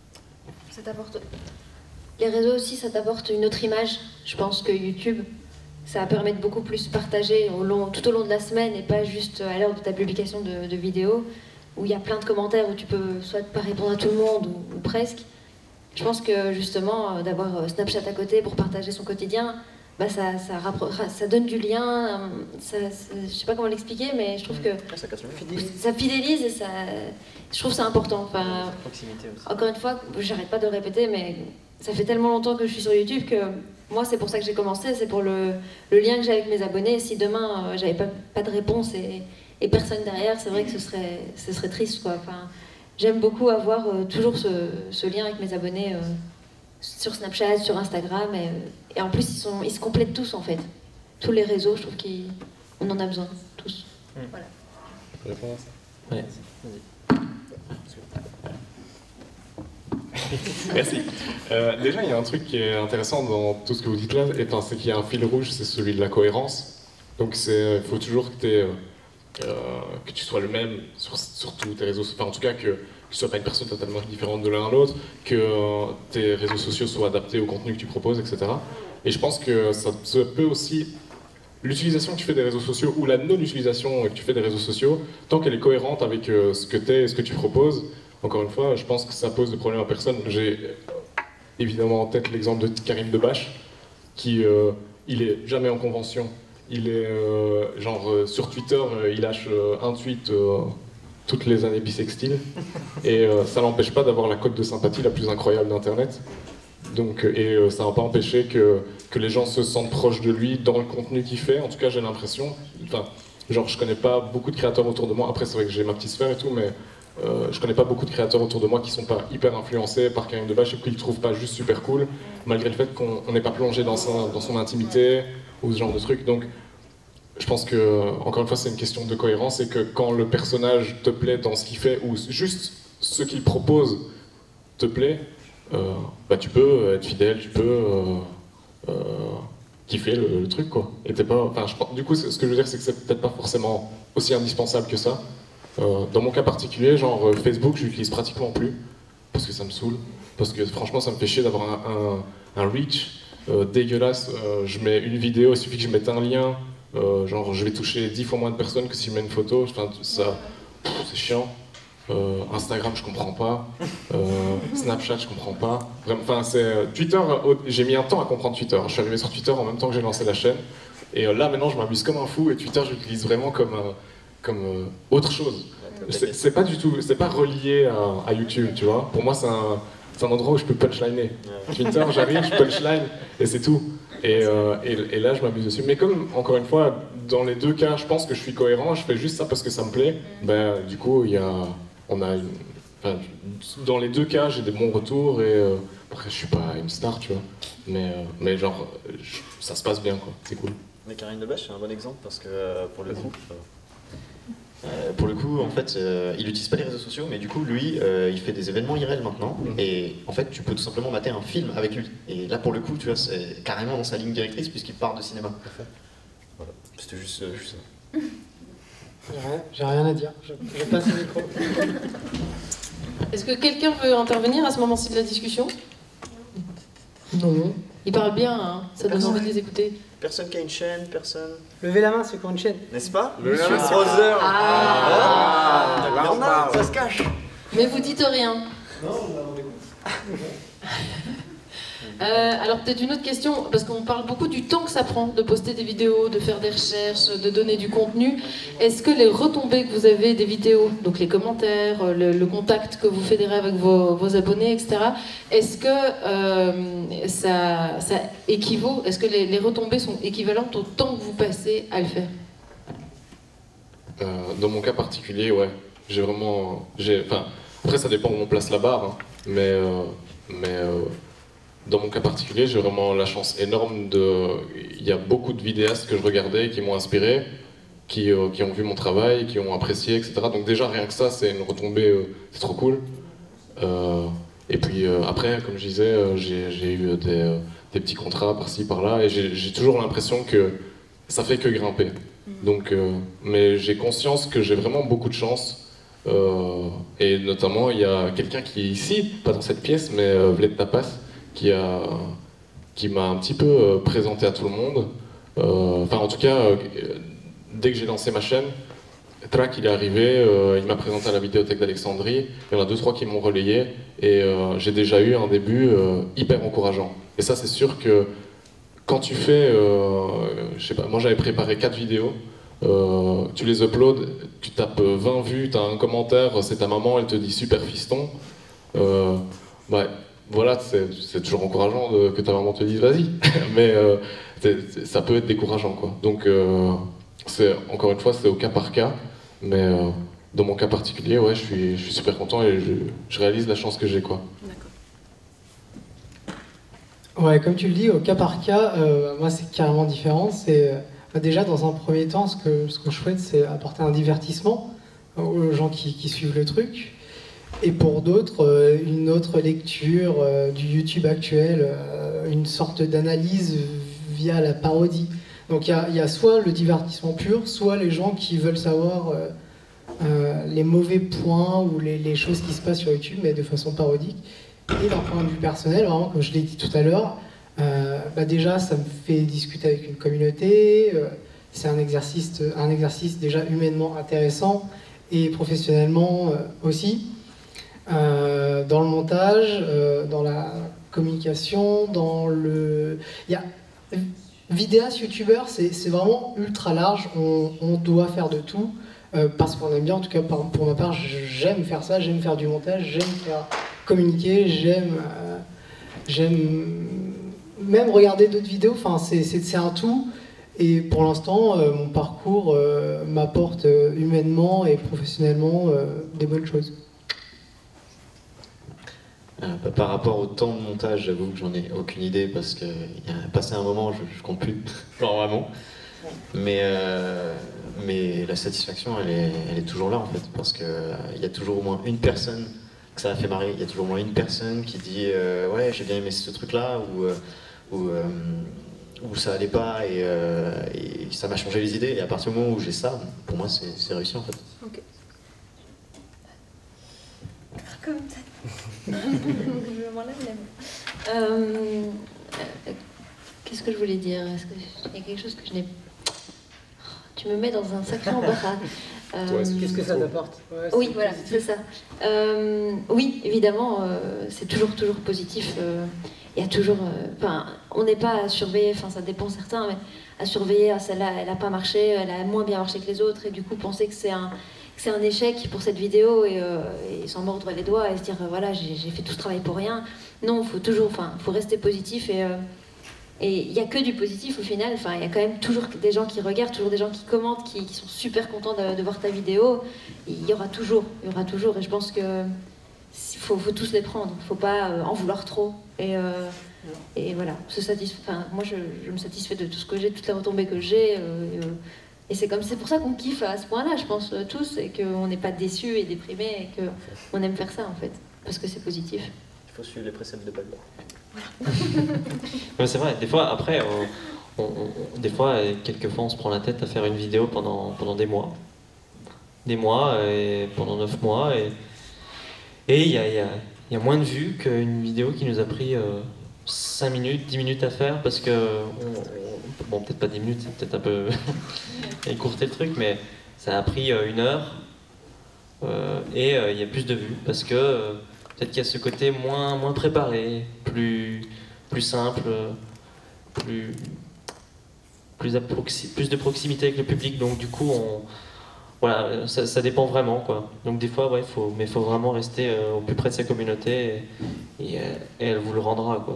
Ça t'apporte... Les réseaux aussi, ça t'apporte une autre image. Je pense que YouTube, ça permet de beaucoup plus partager au long, tout au long de la semaine, et pas juste à l'heure de ta publication de, de vidéo, où il y a plein de commentaires, où tu peux soit pas répondre à tout le monde, ou, ou presque. Je pense que justement, d'avoir Snapchat à côté pour partager son quotidien, bah ça, ça, ça donne du lien, ça, ça, je sais pas comment l'expliquer, mais je trouve que ça fidélise, ça fidélise et ça, je trouve ça important. Enfin, encore une fois, j'arrête pas de le répéter, mais ça fait tellement longtemps que je suis sur YouTube que moi c'est pour ça que j'ai commencé, c'est pour le, le lien que j'ai avec mes abonnés. Et si demain euh, j'avais pas, pas de réponse et, et personne derrière, c'est vrai que ce serait, ce serait triste, quoi. Enfin, j'aime beaucoup avoir euh, toujours ce, ce lien avec mes abonnés. Euh, sur Snapchat, sur Instagram, et, et en plus ils, sont, ils se complètent tous en fait. Tous les réseaux, je trouve qu'on en a besoin, tous. Mmh. Voilà. Tu peux répondre à ça? Ouais. Vas-y. Merci. Euh, déjà, il y a un truc qui est intéressant dans tout ce que vous dites là, c'est qu'il y a un fil rouge, c'est celui de la cohérence. Donc il faut toujours que, aies, euh, que tu sois le même sur, sur tous tes réseaux, enfin en tout cas que que tu ne sois pas une personne totalement différente de l'un à l'autre, que euh, tes réseaux sociaux soient adaptés au contenu que tu proposes, et cetera. Et je pense que ça, ça peut aussi... L'utilisation que tu fais des réseaux sociaux, ou la non-utilisation que tu fais des réseaux sociaux, tant qu'elle est cohérente avec euh, ce que tu es et ce que tu proposes, encore une fois, je pense que ça pose de problème à personne. J'ai évidemment en tête l'exemple de Karim Debache, qui, euh, il est jamais en convention. Il est, euh, genre, euh, sur Twitter, euh, il lâche euh, un tweet... Euh, toutes les années bissextiles, et euh, ça n'empêche pas d'avoir la cote de sympathie la plus incroyable d'Internet. Donc, et euh, ça n'a pas empêché que, que les gens se sentent proches de lui dans le contenu qu'il fait. En tout cas, j'ai l'impression, enfin, genre je connais pas beaucoup de créateurs autour de moi, après c'est vrai que j'ai ma petite sphère et tout, mais Euh, je connais pas beaucoup de créateurs autour de moi qui sont pas hyper influencés par Karim Debache et qu'ils le trouvent pas juste super cool, malgré le fait qu'on n'est pas plongé dans, sa, dans son intimité ou ce genre de truc. Donc je pense que, encore une fois, c'est une question de cohérence et que quand le personnage te plaît dans ce qu'il fait ou juste ce qu'il propose te plaît, euh, bah tu peux être fidèle, tu peux euh, euh, kiffer le, le truc quoi. Et t'es pas, enfin, je, du coup, ce que je veux dire, c'est que c'est peut-être pas forcément aussi indispensable que ça. Euh, dans mon cas particulier, genre euh, Facebook, je l'utilise pratiquement plus parce que ça me saoule, parce que franchement, ça me fait chier d'avoir un, un, un reach euh, dégueulasse. Euh, je mets une vidéo, il suffit que je mette un lien. Euh, genre je vais toucher dix fois moins de personnes que si je mets une photo, enfin ça, c'est chiant. Euh, Instagram je comprends pas, euh, Snapchat je comprends pas. Enfin c'est Twitter, j'ai mis un temps à comprendre Twitter. Je suis arrivé sur Twitter en même temps que j'ai lancé la chaîne, et euh, là maintenant je m'amuse comme un fou et Twitter je l'utilise vraiment comme euh, comme euh, autre chose. C'est pas du tout, c'est pas relié à, à YouTube, tu vois. Pour moi c'est un, c'est un endroit où je peux punchliner. Twitter j'arrive, je punchline et c'est tout. Et, euh, et, et là, je m'amuse dessus. Mais comme, encore une fois, dans les deux cas, je pense que je suis cohérent, je fais juste ça parce que ça me plaît, ben, du coup, il y a, on a une, enfin, dans les deux cas, j'ai des bons retours et euh, après, je suis pas une star, tu vois. Mais, euh, mais genre, je, ça se passe bien, quoi. C'est cool. Mais Karim Debache, c'est un bon exemple parce que, euh, pour le coup... Euh, pour le coup, en fait, euh, il n'utilise pas les réseaux sociaux, mais du coup, lui, euh, il fait des événements I R L maintenant, et en fait, tu peux tout simplement mater un film avec lui. Et là, pour le coup, tu vois, c'est carrément dans sa ligne directrice puisqu'il part de cinéma. Voilà, c'était juste, euh, juste ça. J'ai rien, j'ai rien à dire, je, je passe le micro. Est-ce que quelqu'un veut intervenir à ce moment-ci de la discussion? Non. Ils parlent bien, hein, ça donne envie de les écouter. Personne qui a une chaîne, personne. Levez la main ceux qui ont une chaîne. N'est-ce pas? Le Monsieur ah. Brother. Ah. Ah. Là, on a, ça se cache. Mais vous dites rien. Non, on écoute. Euh, alors peut-être une autre question, parce qu'on parle beaucoup du temps que ça prend de poster des vidéos, de faire des recherches, de donner du contenu. Est-ce que les retombées que vous avez des vidéos, donc les commentaires, le, le contact que vous fédérez avec vos, vos abonnés, et cetera, est-ce que euh, ça, ça équivaut, est-ce que les, les retombées sont équivalentes au temps que vous passez à le faire? euh, Dans mon cas particulier, ouais. J'ai vraiment... J'ai, enfin, après, ça dépend où on place la barre, hein, mais... Euh, mais euh, dans mon cas particulier, j'ai vraiment la chance énorme de... Il y a beaucoup de vidéastes que je regardais qui m'ont inspiré, qui, euh, qui ont vu mon travail, qui ont apprécié, et cetera. Donc déjà, rien que ça, c'est une retombée, euh, c'est trop cool. Euh, et puis euh, après, comme je disais, euh, j'ai, j'ai eu des, euh, des petits contrats par-ci, par-là, et j'ai, j'ai toujours l'impression que ça fait que grimper. Donc, euh, mais j'ai conscience que j'ai vraiment beaucoup de chance. Euh, et notamment, il y a quelqu'un qui est ici, pas dans cette pièce, mais euh, Vled Tapas, qui, a, qui m'a un petit peu euh, présenté à tout le monde. Euh, enfin, en tout cas, euh, dès que j'ai lancé ma chaîne, Trac, il est arrivé, euh, il m'a présenté à la Vidéothèque d'Alexandrie. Il y en a deux, trois qui m'ont relayé. Et euh, j'ai déjà eu un début euh, hyper encourageant. Et ça, c'est sûr que quand tu fais, euh, je sais pas, moi j'avais préparé quatre vidéos. Euh, tu les uploads, tu tapes vingt vues, tu as un commentaire, c'est ta maman, elle te dit super fiston. Euh, bah, voilà, c'est, c'est toujours encourageant de, que ta maman te dise vas-y, mais euh, c'est, c'est, ça peut être décourageant quoi. Donc, euh, c'est, encore une fois, c'est au cas par cas, mais euh, dans mon cas particulier, ouais, je suis, je suis super content et je, je réalise la chance que j'ai quoi. Ouais, comme tu le dis, au cas par cas, euh, moi c'est carrément différent. C'est euh, déjà dans un premier temps, ce que, ce que je souhaite, c'est apporter un divertissement aux gens qui, qui suivent le truc. Et pour d'autres, euh, une autre lecture euh, du YouTube actuel, euh, une sorte d'analyse via la parodie. Donc il y, y a soit le divertissement pur, soit les gens qui veulent savoir euh, euh, les mauvais points ou les, les choses qui se passent sur YouTube, mais de façon parodique. Et d'un point de vue personnel, vraiment, comme je l'ai dit tout à l'heure, euh, bah déjà ça me fait discuter avec une communauté, euh, c'est un exercice, un exercice déjà humainement intéressant et professionnellement euh, aussi. Euh, dans le montage, euh, dans la communication, dans le... Il y a... Vidéaste, youtubeur, c'est, c'est vraiment ultra large, on, on doit faire de tout, euh, parce qu'on aime bien, en tout cas pour ma part, j'aime faire ça, j'aime faire du montage, j'aime faire communiquer, j'aime euh, j'aime même regarder d'autres vidéos, enfin c'est, c'est, c'est un tout, et pour l'instant, euh, mon parcours euh, m'apporte euh, humainement et professionnellement euh, des bonnes choses. Euh, par rapport au temps de montage, j'avoue que j'en ai aucune idée parce que il y a passé un moment, je, je compte plus, genre vraiment. Mais, euh, mais la satisfaction, elle est, elle est toujours là en fait, parce qu'il euh, y a toujours au moins une personne que ça a fait marrer, il y a toujours au moins une personne qui dit euh, ouais, j'ai bien aimé ce truc-là, ou, euh, ou, euh, ou ça allait pas et, euh, et ça m'a changé les idées. Et à partir du moment où j'ai ça, pour moi, c'est réussi en fait. Ok. Comme ça. Je m'enlève la main. Euh, euh, Qu'est-ce que je voulais dire? Est-ce qu'il y a quelque chose que je n'ai... Tu me mets dans un sacré embarras. Euh, Qu'est-ce que ça t'apporte? Ouais, Oui, voilà, c'est ça. Euh, oui, évidemment, euh, c'est toujours, toujours positif. Euh, il y a toujours... Enfin, euh, on n'est pas à surveiller, enfin, ça dépend certains, mais à surveiller, ah, celle-là, elle n'a pas marché, elle a moins bien marché que les autres, et du coup, penser que c'est un... c'est un échec pour cette vidéo et, euh, et s'en mordre les doigts et se dire euh, voilà, j'ai fait tout ce travail pour rien. Non, il faut toujours, enfin, faut rester positif et euh, et il n'y a que du positif au final. Enfin, il y a quand même toujours des gens qui regardent, toujours des gens qui commentent, qui, qui sont super contents de, de voir ta vidéo. Il y aura toujours, il y aura toujours. Et je pense que faut, faut tous les prendre. Faut pas euh, en vouloir trop. Et euh, et voilà, se satisfaire. Enfin, moi, je, je me satisfais de tout ce que j'ai, toutes les retombées que j'ai. Euh, et, euh, Et c'est comme c'est pour ça qu'on kiffe à ce point-là, je pense, tous, et qu'on n'est pas déçus et déprimés, et qu'on aime faire ça, en fait, parce que c'est positif. Il faut suivre les préceptes de Pablo. Voilà. C'est vrai, des fois, après, on, on, on, des fois, quelquefois, on se prend la tête à faire une vidéo pendant, pendant des mois. Des mois, et pendant neuf mois, et et il y a, y, a, y a moins de vues qu'une vidéo qui nous a pris euh, cinq minutes, dix minutes à faire, parce que... On, on, bon, peut-être pas dix minutes, c'est peut-être un peu... écourter le truc, mais ça a pris euh, une heure euh, et il euh, y a plus de vues parce que euh, peut-être qu'il y a ce côté moins, moins préparé, plus, plus simple, plus, plus, plus de proximité avec le public, donc du coup on, voilà, ça, ça dépend vraiment quoi. Donc des fois ouais, faut, mais il faut vraiment rester euh, au plus près de sa communauté et, et, et elle vous le rendra quoi.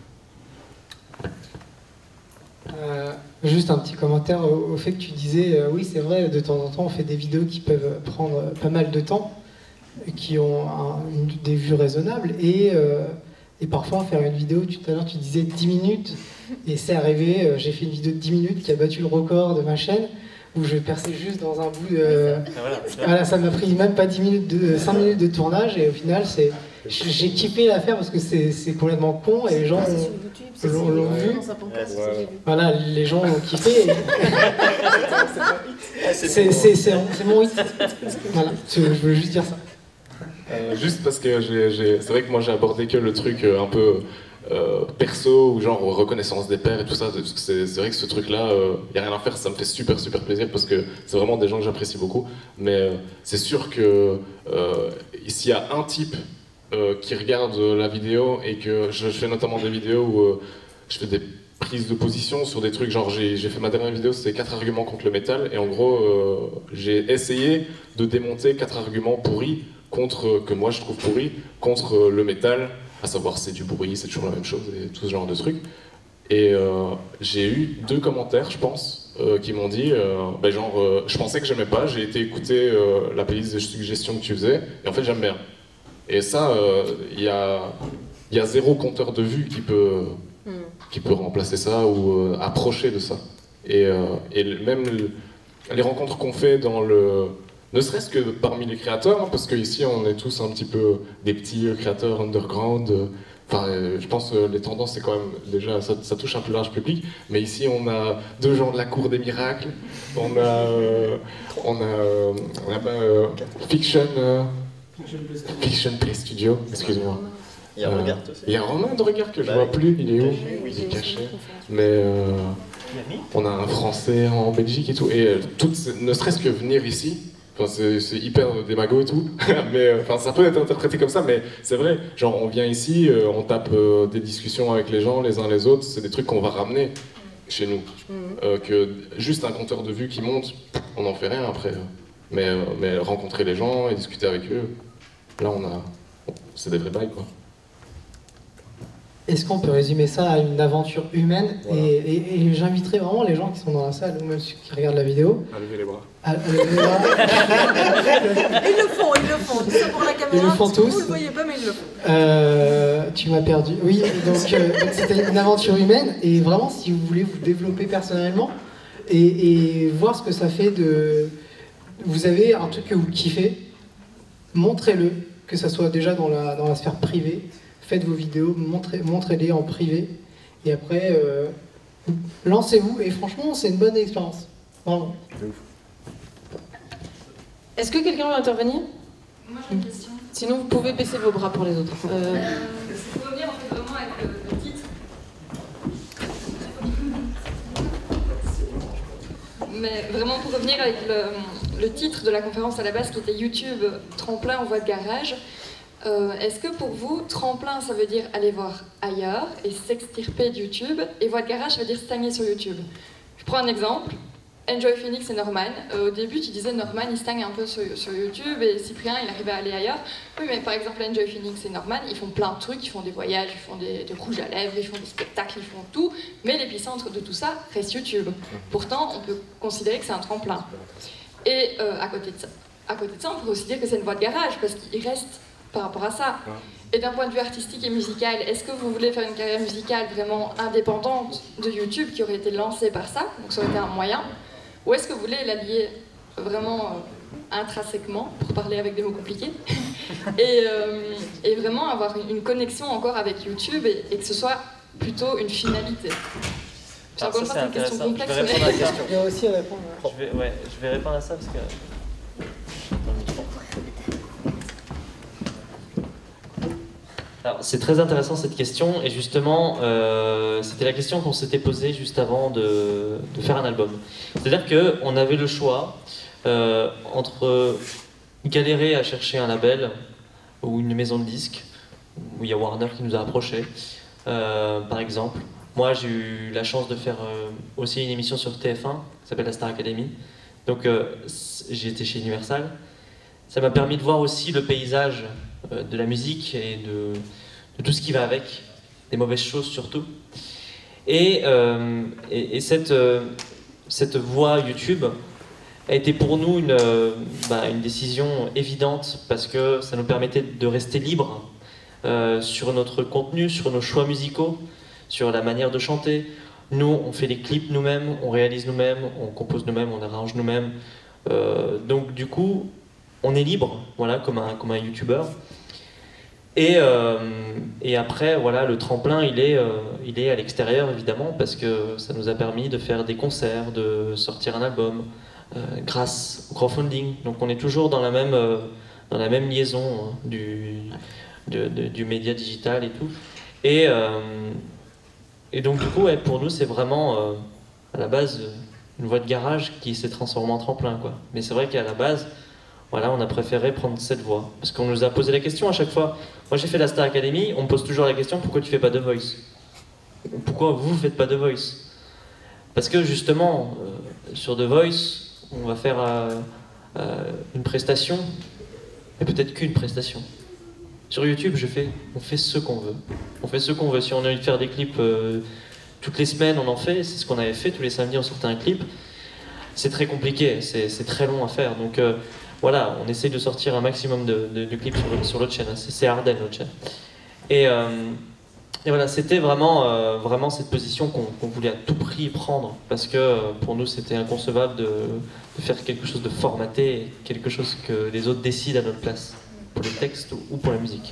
Euh, juste un petit commentaire au, au fait que tu disais, euh, oui c'est vrai, de temps en temps on fait des vidéos qui peuvent prendre pas mal de temps, qui ont un, une, des vues raisonnables, et, euh, et parfois faire une vidéo, tout à l'heure tu disais dix minutes, et c'est arrivé, euh, j'ai fait une vidéo de dix minutes qui a battu le record de ma chaîne, où je perçais juste dans un bout de... Voilà, ça m'a pris même pas dix minutes, de, cinq minutes de tournage, et au final c'est... J'ai kiffé la faire parce que c'est complètement con et les gens l'ont vu. Voilà, les gens ont kiffé. C'est mon hit. Voilà, je voulais juste dire ça. Euh, juste parce que c'est vrai que moi j'ai abordé que le truc euh, un peu euh, perso ou genre reconnaissance des pairs et tout ça. C'est vrai que ce truc-là, il euh, n'y a rien à faire, ça me fait super super plaisir parce que c'est vraiment des gens que j'apprécie beaucoup. Mais euh, c'est sûr que euh, s'il y a un type Euh, qui regarde la vidéo et que je, je fais notamment des vidéos où euh, je fais des prises de position sur des trucs genre j'ai fait ma dernière vidéo, c'était quatre arguments contre le métal et en gros euh, j'ai essayé de démonter quatre arguments pourris contre, que moi je trouve pourris contre le métal, à savoir c'est du bruit, c'est toujours la même chose et tout ce genre de trucs. Et euh, j'ai eu deux commentaires je pense euh, qui m'ont dit euh, ben genre euh, je pensais que j'aimais pas, j'ai été écouter euh, la playlist de suggestions que tu faisais et en fait j'aime bien. Et ça, il euh, y, a, y a zéro compteur de vues qui peut, mm. qui peut remplacer ça ou euh, approcher de ça. Et, euh, et même le, les rencontres qu'on fait dans le... Ne serait-ce que parmi les créateurs, hein, parce qu'ici on est tous un petit peu des petits créateurs underground. Enfin, euh, je pense que les tendances, c'est quand même déjà, ça, ça touche un plus large public. Mais ici, on a deux gens de la cour des miracles. On a, euh, on a, euh, on a euh, Fiction... Euh, Fiction Play Studio, excuse-moi. Il y a Regard aussi. Il y a Romain de Regard que je vois plus, il est où? Il est caché. Mais euh, on a un Français en Belgique et tout. Et euh, tout, ne serait-ce que venir ici, enfin, c'est hyper démago et tout, mais enfin, ça peut être interprété comme ça, mais c'est vrai. Genre on vient ici, euh, on tape euh, des discussions avec les gens, les uns les autres, c'est des trucs qu'on va ramener chez nous. Euh, que juste un compteur de vues qui monte, on n'en fait rien après. Mais, euh, mais rencontrer les gens et discuter avec eux, là on a... c'est des vrais bails quoi. est-ce qu'on peut résumer ça à une aventure humaine? Voilà. Et, et, et j'inviterai vraiment les gens qui sont dans la salle, ou même ceux qui regardent la vidéo, À lever les bras. à, à lever les bras. Ils le font, ils le font. Dis ça pour la caméra. Ils le font parce que tous. Vous le voyez pas, mais ils le font. Euh, tu m'as perdu. Oui, donc euh, donc c'était une aventure humaine. Et vraiment, si vous voulez vous développer personnellement et, et voir ce que ça fait de... Vous avez un truc que vous kiffez, montrez-le, que ça soit déjà dans la, dans la sphère privée. Faites vos vidéos, montrez, montrez-les en privé. Et après, euh, lancez-vous. Et franchement, c'est une bonne expérience. Vraiment. Est-ce que quelqu'un veut intervenir? Moi j'ai une question. Sinon, vous pouvez baisser vos bras pour les autres. Euh... Euh, c'est pour revenir en fait vraiment avec le, le titre. Mais vraiment pour revenir avec le, le titre de la conférence à la base qui était YouTube, tremplin en voie de garage. Euh, Est-ce que pour vous, tremplin ça veut dire aller voir ailleurs et s'extirper de YouTube, et voie de garage ça veut dire stagner sur YouTube? Je prends un exemple. Enjoy Phoenix et Norman. Euh, au début, tu disais Norman, il stagne un peu sur, sur YouTube et Cyprien, il arrivait à aller ailleurs. Oui, mais par exemple, Enjoy Phoenix et Norman, ils font plein de trucs, ils font des voyages, ils font des, des rouges à lèvres, ils font des spectacles, ils font tout. Mais l'épicentre de tout ça reste YouTube. Pourtant, on peut considérer que c'est un tremplin. Et euh, à, côté de ça, à côté de ça, on peut aussi dire que c'est une voie de garage parce qu'il reste par rapport à ça. Et d'un point de vue artistique et musical, est-ce que vous voulez faire une carrière musicale vraiment indépendante de YouTube qui aurait été lancée par ça, donc ça aurait été un moyen, ou est-ce que vous voulez la lier vraiment euh, intrinsèquement, pour parler avec des mots compliqués, et, euh, et vraiment avoir une, une connexion encore avec YouTube et, et que ce soit plutôt une finalité? Alors, Encore une ça, fois, c'est une c'est question intéressant. complexe. Je vais répondre à la question. Il y a aussi à répondre. Je vais, ouais, je vais répondre à ça parce que... Alors, c'est très intéressant cette question, et justement, euh, c'était la question qu'on s'était posée juste avant de, de faire un album. C'est-à-dire qu'on avait le choix euh, entre galérer à chercher un label ou une maison de disques, où il y a Warner qui nous a approchés, euh, par exemple. Moi, j'ai eu la chance de faire euh, aussi une émission sur T F un qui s'appelle la Star Academy. Donc, euh, j'ai été chez Universal. Ça m'a permis de voir aussi le paysage euh, de la musique et de, de tout ce qui va avec, des mauvaises choses surtout. Et, euh, et, et cette, euh, cette voie YouTube a été pour nous une, euh, bah, une décision évidente parce que ça nous permettait de rester libres euh, sur notre contenu, sur nos choix musicaux, sur la manière de chanter. Nous, on fait les clips nous-mêmes, on réalise nous-mêmes, on compose nous-mêmes, on arrange nous-mêmes. Euh, donc du coup, on est libre, voilà, comme un, comme un YouTuber. Et, euh, et après, voilà, le tremplin, il est, euh, il est à l'extérieur, évidemment, parce que ça nous a permis de faire des concerts, de sortir un album, euh, grâce au crowdfunding. Donc on est toujours dans la même, euh, dans la même liaison hein, du, de, de, du média digital et tout. Et, euh, et donc du coup, ouais, pour nous, c'est vraiment, euh, à la base, une voie de garage qui s'est transformée en tremplin, quoi. Mais c'est vrai qu'à la base, voilà, on a préféré prendre cette voie. Parce qu'on nous a posé la question à chaque fois. Moi, j'ai fait la Star Academy, on me pose toujours la question, pourquoi tu fais pas de Voice? Pourquoi vous ne faites pas de Voice? Parce que justement, euh, sur The Voice, on va faire euh, euh, une prestation, et peut-être qu'une prestation. Sur YouTube, je fais, on fait ce qu'on veut. On fait ce qu'on veut. Si on a envie de faire des clips euh, toutes les semaines, on en fait. C'est ce qu'on avait fait. Tous les samedis, on sortait un clip. C'est très compliqué, c'est très long à faire. Donc euh, voilà, on essaie de sortir un maximum de, de, de clips sur, sur l'autre chaîne. C'est Arden, l'autre chaîne. Et, euh, et voilà, c'était vraiment, euh, vraiment cette position qu'on qu'on voulait à tout prix prendre. Parce que euh, pour nous, c'était inconcevable de, de faire quelque chose de formaté, quelque chose que les autres décident à notre place. Pour les textes ou pour la musique.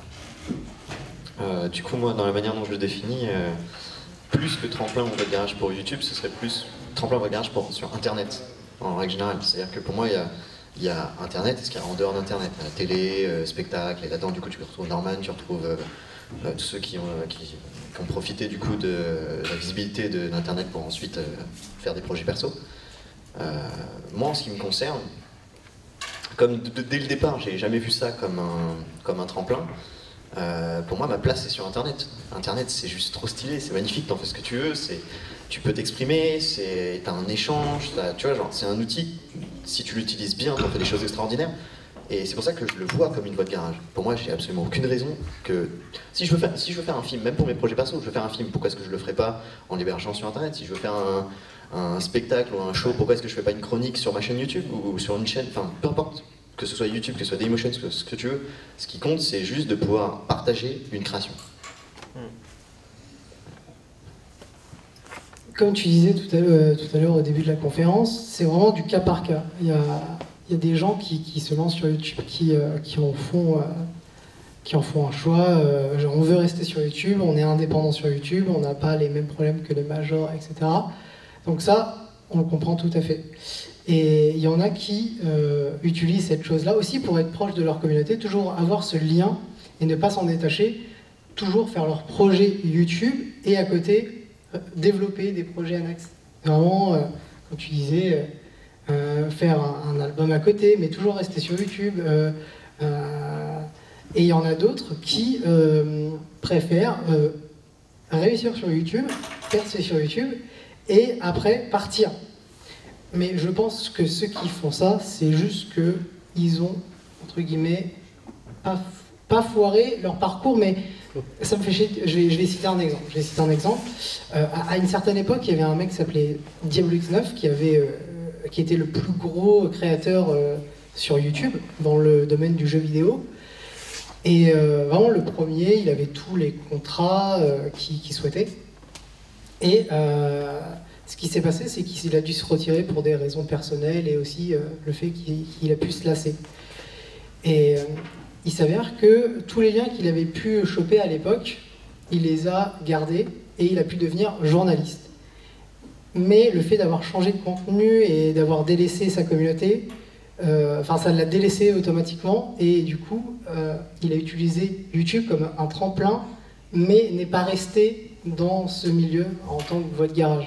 Euh, du coup, moi, dans la manière dont je le définis, euh, plus que tremplin ou voie de garage pour YouTube, ce serait plus tremplin ou voie de garage pour, sur Internet, en règle générale. C'est-à-dire que pour moi, il y a, il y a Internet et ce qu'il y a en dehors d'Internet. La télé, euh, spectacle, et là-dedans, du coup, tu retrouves Norman, tu retrouves euh, euh, tous ceux qui ont, euh, qui, qui ont profité du coup de la visibilité d'Internet pour ensuite euh, faire des projets perso. Euh, moi, en ce qui me concerne, comme de, de, dès le départ, j'ai jamais vu ça comme un, comme un tremplin. Euh, pour moi, ma place est sur Internet. Internet, c'est juste trop stylé, c'est magnifique, t'en fais ce que tu veux, tu peux t'exprimer, t'as un échange, tu vois, genre, c'est un outil, si tu l'utilises bien, t'en fais des choses extraordinaires. Et c'est pour ça que je le vois comme une voie de garage. Pour moi, j'ai absolument aucune raison que... Si je veux faire, si je veux faire un film, même pour mes projets perso, je veux faire un film, pourquoi est-ce que je le ferais pas en l'hébergeant sur Internet? Si je veux faire un, un spectacle ou un show, pourquoi est-ce que je fais pas une chronique sur ma chaîne YouTube ou, ou sur une chaîne, enfin, peu importe. Que ce soit YouTube, que ce soit Dailymotion, ce que, ce que tu veux. Ce qui compte, c'est juste de pouvoir partager une création. Comme tu disais tout à l'heure, tout à l'heure au début de la conférence, c'est vraiment du cas par cas. Il y a, il y a des gens qui, qui se lancent sur YouTube, qui, euh, qui, en, font, euh, qui en font un choix. Euh, genre, on veut rester sur YouTube, on est indépendant sur YouTube, on n'a pas les mêmes problèmes que les majors, et cetera. Donc ça, on le comprend tout à fait. Et il y en a qui euh, utilisent cette chose-là aussi pour être proche de leur communauté, toujours avoir ce lien et ne pas s'en détacher, toujours faire leur projet YouTube et à côté euh, développer des projets annexes. Vraiment, euh, comme tu disais, euh, faire un, un album à côté, mais toujours rester sur YouTube. Euh, euh, et il y en a d'autres qui euh, préfèrent euh, réussir sur YouTube, percer sur YouTube et après partir. Mais je pense que ceux qui font ça, c'est juste qu'ils ont, entre guillemets, pas, pas foiré leur parcours, mais ça me fait chier. Je vais, je vais citer un exemple. Je vais citer un exemple. Euh, à, à une certaine époque, il y avait un mec qui s'appelait Diablo X neuf, qui, avait, euh, qui était le plus gros créateur euh, sur YouTube, dans le domaine du jeu vidéo. Et euh, vraiment le premier, il avait tous les contrats euh, qu'il qu'il souhaitait. Et... Euh, ce qui s'est passé, c'est qu'il a dû se retirer pour des raisons personnelles et aussi euh, le fait qu'il qu'il a pu se lasser. Et euh, il s'avère que tous les liens qu'il avait pu choper à l'époque, il les a gardés et il a pu devenir journaliste. Mais le fait d'avoir changé de contenu et d'avoir délaissé sa communauté, euh, enfin ça l'a délaissé automatiquement et du coup, euh, il a utilisé YouTube comme un tremplin, mais n'est pas resté dans ce milieu en tant que voie de garage.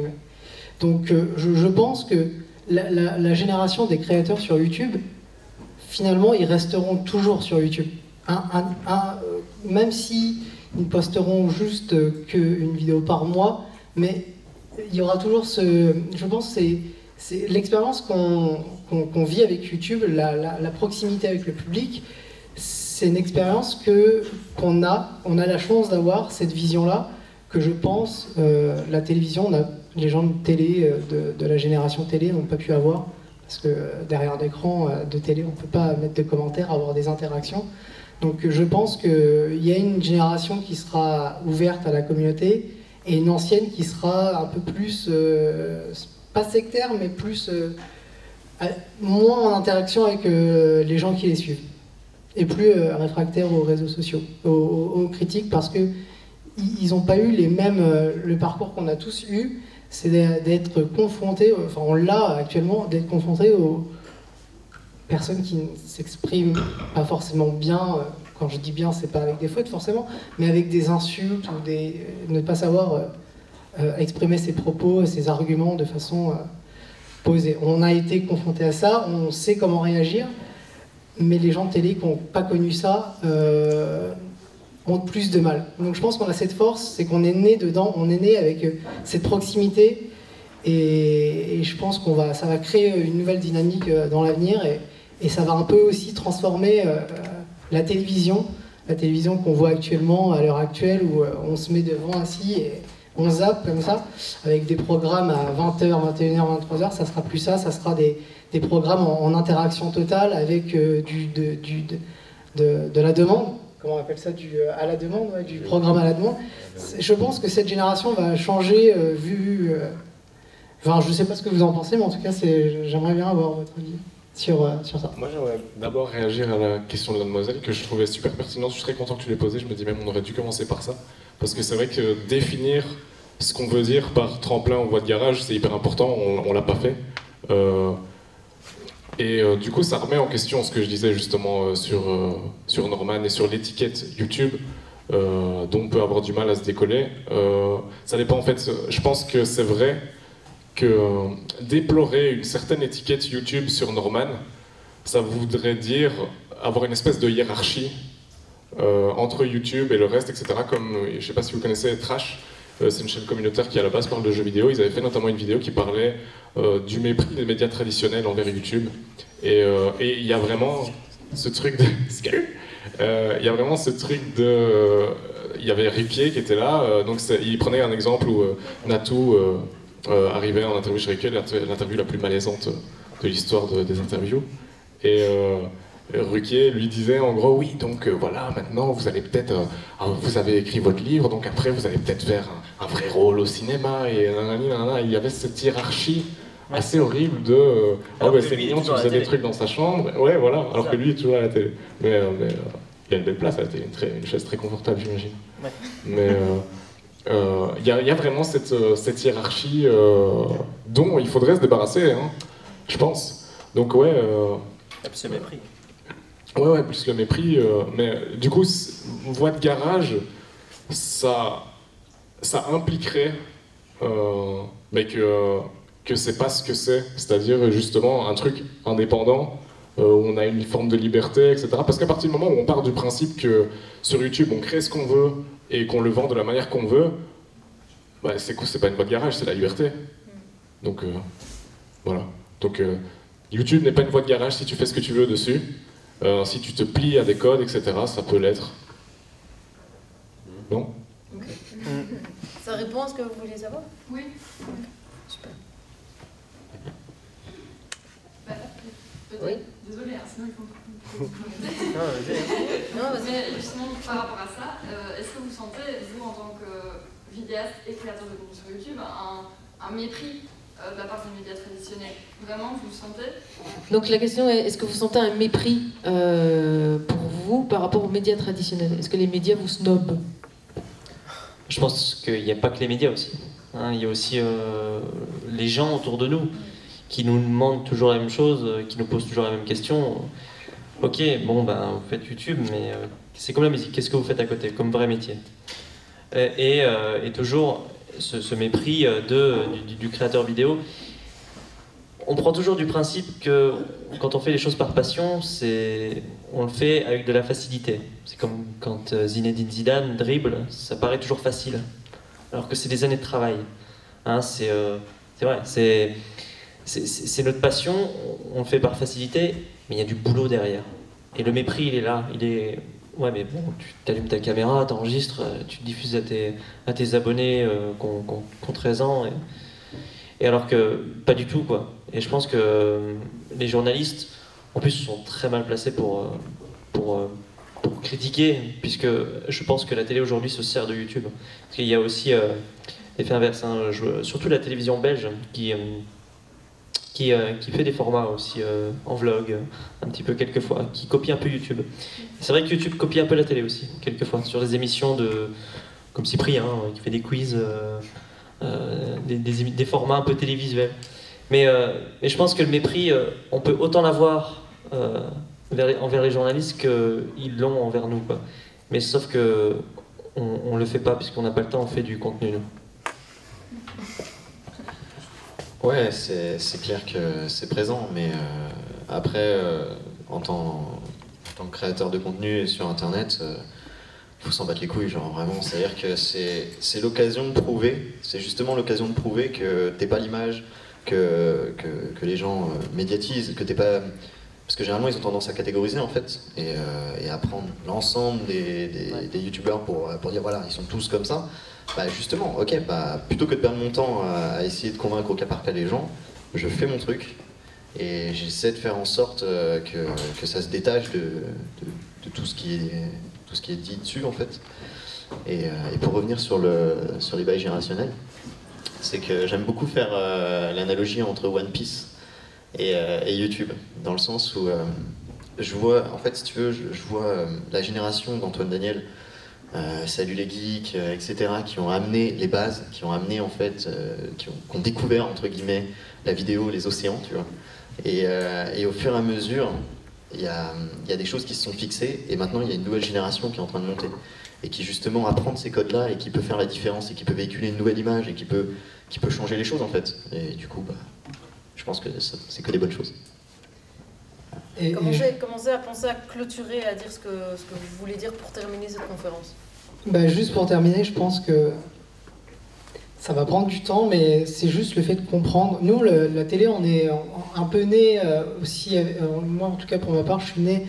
Donc euh, je, je pense que la, la, la génération des créateurs sur YouTube, finalement, ils resteront toujours sur YouTube. Un, un, un, euh, même si ils ne posteront juste euh, qu'une vidéo par mois, mais il y aura toujours ce... Je pense que c'est l'expérience qu'on qu'on, qu'on vit avec YouTube, la, la, la proximité avec le public, c'est une expérience que qu'on a, on a la chance d'avoir cette vision-là, que je pense euh, la télévision, on a, les gens de télé, euh, de, de la génération télé n'ont pas pu avoir, parce que euh, derrière l'écran euh, de télé, on ne peut pas mettre de commentaires, avoir des interactions. Donc je pense qu'il y a une génération qui sera ouverte à la communauté, et une ancienne qui sera un peu plus, euh, pas sectaire, mais plus, euh, moins en interaction avec euh, les gens qui les suivent, et plus euh, réfractaire aux réseaux sociaux, aux, aux, aux critiques, parce que ils n'ont pas eu les mêmes, euh, le parcours qu'on a tous eu, c'est d'être confrontés, enfin on l'a actuellement, d'être confrontés aux personnes qui ne s'expriment pas forcément bien. Euh, quand je dis bien, c'est pas avec des fautes forcément, mais avec des insultes ou des, ne pas savoir euh, euh, exprimer ses propos, ses arguments de façon euh, posée. On a été confrontés à ça, on sait comment réagir, mais les gens de télé qui n'ont pas connu ça, euh, ont plus de mal. Donc je pense qu'on a cette force, c'est qu'on est né dedans, on est né avec euh, cette proximité, et, et je pense qu'on va, ça va créer une nouvelle dynamique euh, dans l'avenir, et, et ça va un peu aussi transformer euh, la télévision, la télévision qu'on voit actuellement, à l'heure actuelle, où euh, on se met devant assis et on zappe comme ça, avec des programmes à vingt heures, vingt et une heures, vingt-trois heures, ça sera plus ça, ça sera des, des programmes en, en interaction totale avec euh, du, de, du, de, de, de la demande. Comment on appelle ça, du, à la demande, ouais, du programme à la demande. Je pense que cette génération va changer, euh, vu... Euh, enfin, je ne sais pas ce que vous en pensez, mais en tout cas, j'aimerais bien avoir votre avis sur, euh, sur ça. Moi, j'aimerais d'abord réagir à la question de la demoiselle, que je trouvais super pertinente. Je suis très content que tu l'aies posée. Je me dis même, on aurait dû commencer par ça. Parce que c'est vrai que définir ce qu'on veut dire par tremplin ou voie de garage, c'est hyper important. On ne l'a pas fait. Euh, Et euh, du coup, ça remet en question ce que je disais justement euh, sur, euh, sur Norman et sur l'étiquette YouTube, euh, dont on peut avoir du mal à se décoller. Euh, ça dépend en fait, je pense que c'est vrai que euh, déplorer une certaine étiquette YouTube sur Norman, ça voudrait dire avoir une espèce de hiérarchie euh, entre YouTube et le reste, et cetera. Comme, je ne sais pas si vous connaissez Trash, euh, c'est une chaîne communautaire qui à la base parle de jeux vidéo. Ils avaient fait notamment une vidéo qui parlait euh, du mépris des médias traditionnels envers YouTube. Et il euh, y a vraiment ce truc de... Euh, il y a vraiment ce truc de... euh, Il y avait Riquier qui était là, euh, donc c'est- il prenait un exemple où euh, Natou euh, euh, arrivait en interview chez Riquier, l'inter- l'interview la plus malaisante de l'histoire de- des interviews. Et euh, Ruquier lui disait en gros, oui, donc euh, voilà, maintenant vous allez peut-être... euh, ah, vous avez écrit votre livre, donc après vous allez peut-être faire un, un vrai rôle au cinéma, et nanani, nanana. Il y avait cette hiérarchie assez horrible de... euh, ah Alors ouais, que c'est lui est mignon, tu toujours à la faisais des télé. trucs dans sa chambre. Ouais, voilà, alors Ça. que lui est toujours à la télé. Mais, euh, mais, euh, il y a une belle place à la télé, une, très- une chaise très confortable, j'imagine. Ouais. Mais euh, euh, il y, a- il y a vraiment cette, euh, cette hiérarchie euh, dont il faudrait se débarrasser, hein, je pense. Donc ouais... euh, C'est mépris. Ouais, ouais, plus le mépris. euh, mais euh, du coup, c- voix de garage, ça, ça impliquerait euh, mais que, que c'est pas ce que c'est. C'est-à-dire justement un truc indépendant, euh, où on a une forme de liberté, et cetera. Parce qu'à partir du moment où on part du principe que sur YouTube, on crée ce qu'on veut et qu'on le vend de la manière qu'on veut, bah, c'est quoi, c'est pas une voie de garage, c'est la liberté. Donc euh, voilà. Donc euh, YouTube n'est pas une voie de garage si tu fais ce que tu veux dessus. Euh, si tu te plies à des codes, et cetera, ça peut l'être. Non? Ça répond à ce que vous vouliez savoir? Oui. Super. Bah, peut-être. Oui. Désolée, hein, sinon il faut. Non, vas-y. Non, vas-y. Mais justement, par rapport à ça, euh, est-ce que vous sentez, vous, en tant que vidéaste et créateur de contenu sur YouTube, un, un mépris euh, de la part des médias traditionnels? Vraiment, vous le sentez? Donc la question est, est-ce que vous sentez un mépris euh, pour vous par rapport aux médias traditionnels? Est-ce que les médias vous snobent? Je pense qu'il n'y a pas que les médias aussi. Hein, il y a aussi euh, les gens autour de nous qui nous demandent toujours la même chose, euh, qui nous posent toujours la même question. Ok, bon, ben, vous faites YouTube, mais euh, c'est comme la musique. Qu'est-ce que vous faites à côté, comme vrai métier? Et, et, euh, et toujours ce, ce mépris euh, de, du, du créateur vidéo. On prend toujours du principe que quand on fait les choses par passion, c'est, on le fait avec de la facilité. C'est comme quand euh, Zinedine Zidane dribble, ça paraît toujours facile, alors que c'est des années de travail. Hein, c'est, euh, c'est vrai, c'est, c'est, c'est notre passion, on le fait par facilité, mais il y a du boulot derrière. Et le mépris, il est là, il est... Ouais, mais bon, tu t'allumes ta caméra, t'enregistres, tu te diffuses à tes, à tes abonnés euh, qui ont, qui ont- qui ont treize ans. Et... Et alors que pas du tout, quoi. Et je pense que euh, les journalistes, en plus, sont très mal placés pour, euh, pour, euh, pour critiquer, puisque je pense que la télé aujourd'hui se sert de YouTube. Parce qu'il y a aussi euh, l'effet inverse, hein, je- surtout la télévision belge, qui, euh, qui, euh, qui fait des formats aussi euh, en vlog, un petit peu quelquefois, qui copie un peu YouTube. C'est vrai que YouTube copie un peu la télé aussi, quelquefois, sur des émissions de, comme Cyprien, hein, qui fait des quiz. Euh, Euh, des, des, émi- des formats un peu télévisuels. Mais, euh, mais je pense que le mépris, euh, on peut autant l'avoir euh, vers les- envers les journalistes qu'ils l'ont envers nous, quoi. Mais sauf que on, on le fait pas, puisqu'on n'a pas le temps, on fait du contenu, nous. Ouais, c'est c'est clair que c'est présent, mais euh, après, euh, en, tant, en tant que créateur de contenu sur Internet, euh, faut s'en battre les couilles, genre vraiment. C'est-à-dire que c'est c'est l'occasion de prouver, c'est justement l'occasion de prouver que t'es pas l'image que, que, que les gens euh, médiatisent, que t'es pas... Parce que généralement, ils ont tendance à catégoriser, en fait, et, euh, et à prendre l'ensemble des, des, des youtubeurs pour, pour dire, voilà, ils sont tous comme ça. Bah justement, ok, bah, plutôt que de perdre mon temps à, à essayer de convaincre au cas par cas les gens, je fais mon truc, et j'essaie de faire en sorte euh, que, que ça se détache de, de, de tout, ce qui est, tout ce qui est dit dessus, en fait. Et, euh, et pour revenir sur, le, sur les bails générationnels, c'est que j'aime beaucoup faire euh, l'analogie entre One Piece et, euh, et YouTube, dans le sens où euh, je vois, en fait, si tu veux, je, je vois euh, la génération d'Antoine Daniel, euh, Salut les geeks, euh, et cetera, qui ont amené les bases, qui ont amené, en fait, euh, qui, ont, qui ont découvert, entre guillemets, la vidéo, les océans, tu vois. Et, euh, et au fur et à mesure, il y a, il y a des choses qui se sont fixées, et maintenant, il y a une nouvelle génération qui est en train de monter, et qui, justement, apprend ces codes-là, et qui peut faire la différence, et qui peut véhiculer une nouvelle image, et qui peut, qui peut changer les choses, en fait. Et du coup, bah, je pense que ça- c'est que des bonnes choses. Et, et Commencez, commencez à penser à clôturer et à dire ce que, ce que vous voulez dire pour terminer cette conférence. bah, juste pour terminer, je pense que ça va prendre du temps, mais c'est juste le fait de comprendre. Nous, le- la télé, on est un peu né euh, aussi, euh, moi en tout cas pour ma part, je suis né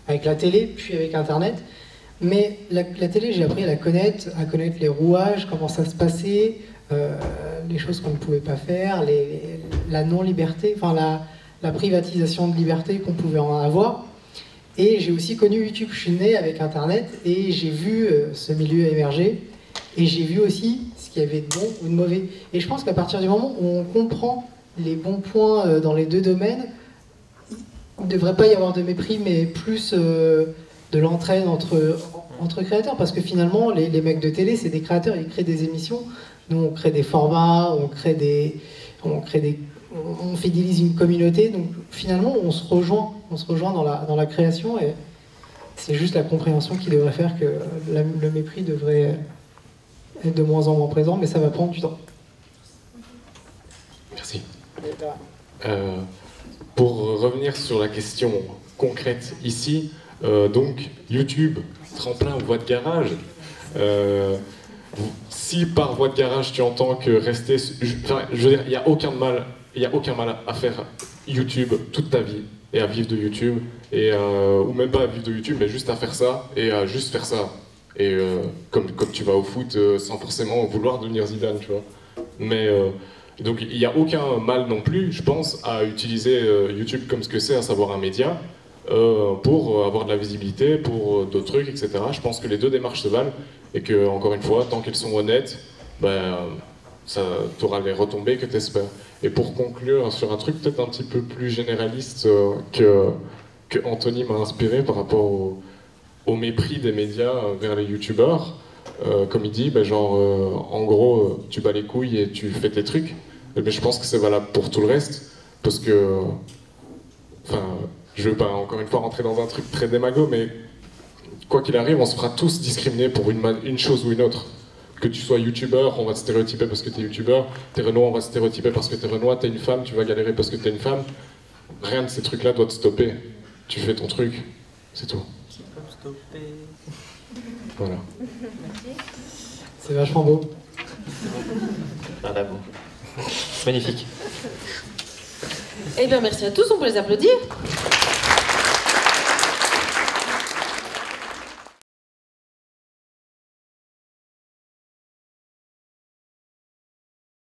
avec la télé, puis avec Internet. Mais la, la télé, j'ai appris à la connaître, à connaître les rouages, comment ça se passait, euh, les choses qu'on ne pouvait pas faire, les, les, la non-liberté, enfin la, la privatisation de liberté qu'on pouvait en avoir. Et j'ai aussi connu YouTube. Je suis né avec Internet et j'ai vu euh, ce milieu émerger. Et j'ai vu aussi ce qu'il y avait de bon ou de mauvais. Et je pense qu'à partir du moment où on comprend les bons points euh, dans les deux domaines, il ne devrait pas y avoir de mépris, mais plus euh, de l'entraide entre, entre créateurs. Parce que finalement, les, les mecs de télé, c'est des créateurs, ils créent des émissions. Nous, on crée des formats, on crée des... On crée des on fidélise une communauté, donc finalement on se rejoint, on se rejoint dans la, dans la création, et c'est juste la compréhension qui devrait faire que la, le mépris devrait être de moins en moins présent, mais ça va prendre du temps. Merci. Euh, pour revenir sur la question concrète ici, euh, donc YouTube, tremplin ou voie de garage, euh, si par voie de garage tu entends que rester, enfin, je veux dire, il n'y a aucun mal. Il n'y a aucun mal à faire YouTube toute ta vie et à vivre de YouTube, et, euh, ou même pas à vivre de YouTube, mais juste à faire ça et à juste faire ça. Et euh, comme, comme tu vas au foot euh, sans forcément vouloir devenir Zidane, tu vois. Mais euh, donc il n'y a aucun mal non plus, je pense, à utiliser euh, YouTube comme ce que c'est, à savoir un média, euh, pour avoir de la visibilité, pour euh, d'autres trucs, et cetera. Je pense que les deux démarches se valent et que, encore une fois, tant qu'elles sont honnêtes, ben, ça t'auras les retombées que tu espères. Et pour conclure sur un truc peut-être un petit peu plus généraliste euh, que, que Anthony m'a inspiré par rapport au, au mépris des médias vers les youtubeurs, euh, comme il dit, ben genre, euh, en gros, euh, tu bats les couilles et tu fais tes trucs. Mais je pense que c'est valable pour tout le reste, parce que, enfin, je veux pas encore une fois rentrer dans un truc très démago, mais quoi qu'il arrive, on se fera tous discriminer pour une, une chose ou une autre. Que tu sois youtubeur, on va te stéréotyper parce que t'es youtubeur, t'es renois, on va te stéréotyper parce que t'es renois, t'es une femme, tu vas galérer parce que t'es une femme. Rien de ces trucs-là doit te stopper. Tu fais ton truc, c'est tout. Voilà. C'est vachement beau. Un amour. Magnifique. Eh bien, merci à tous, on peut les applaudir.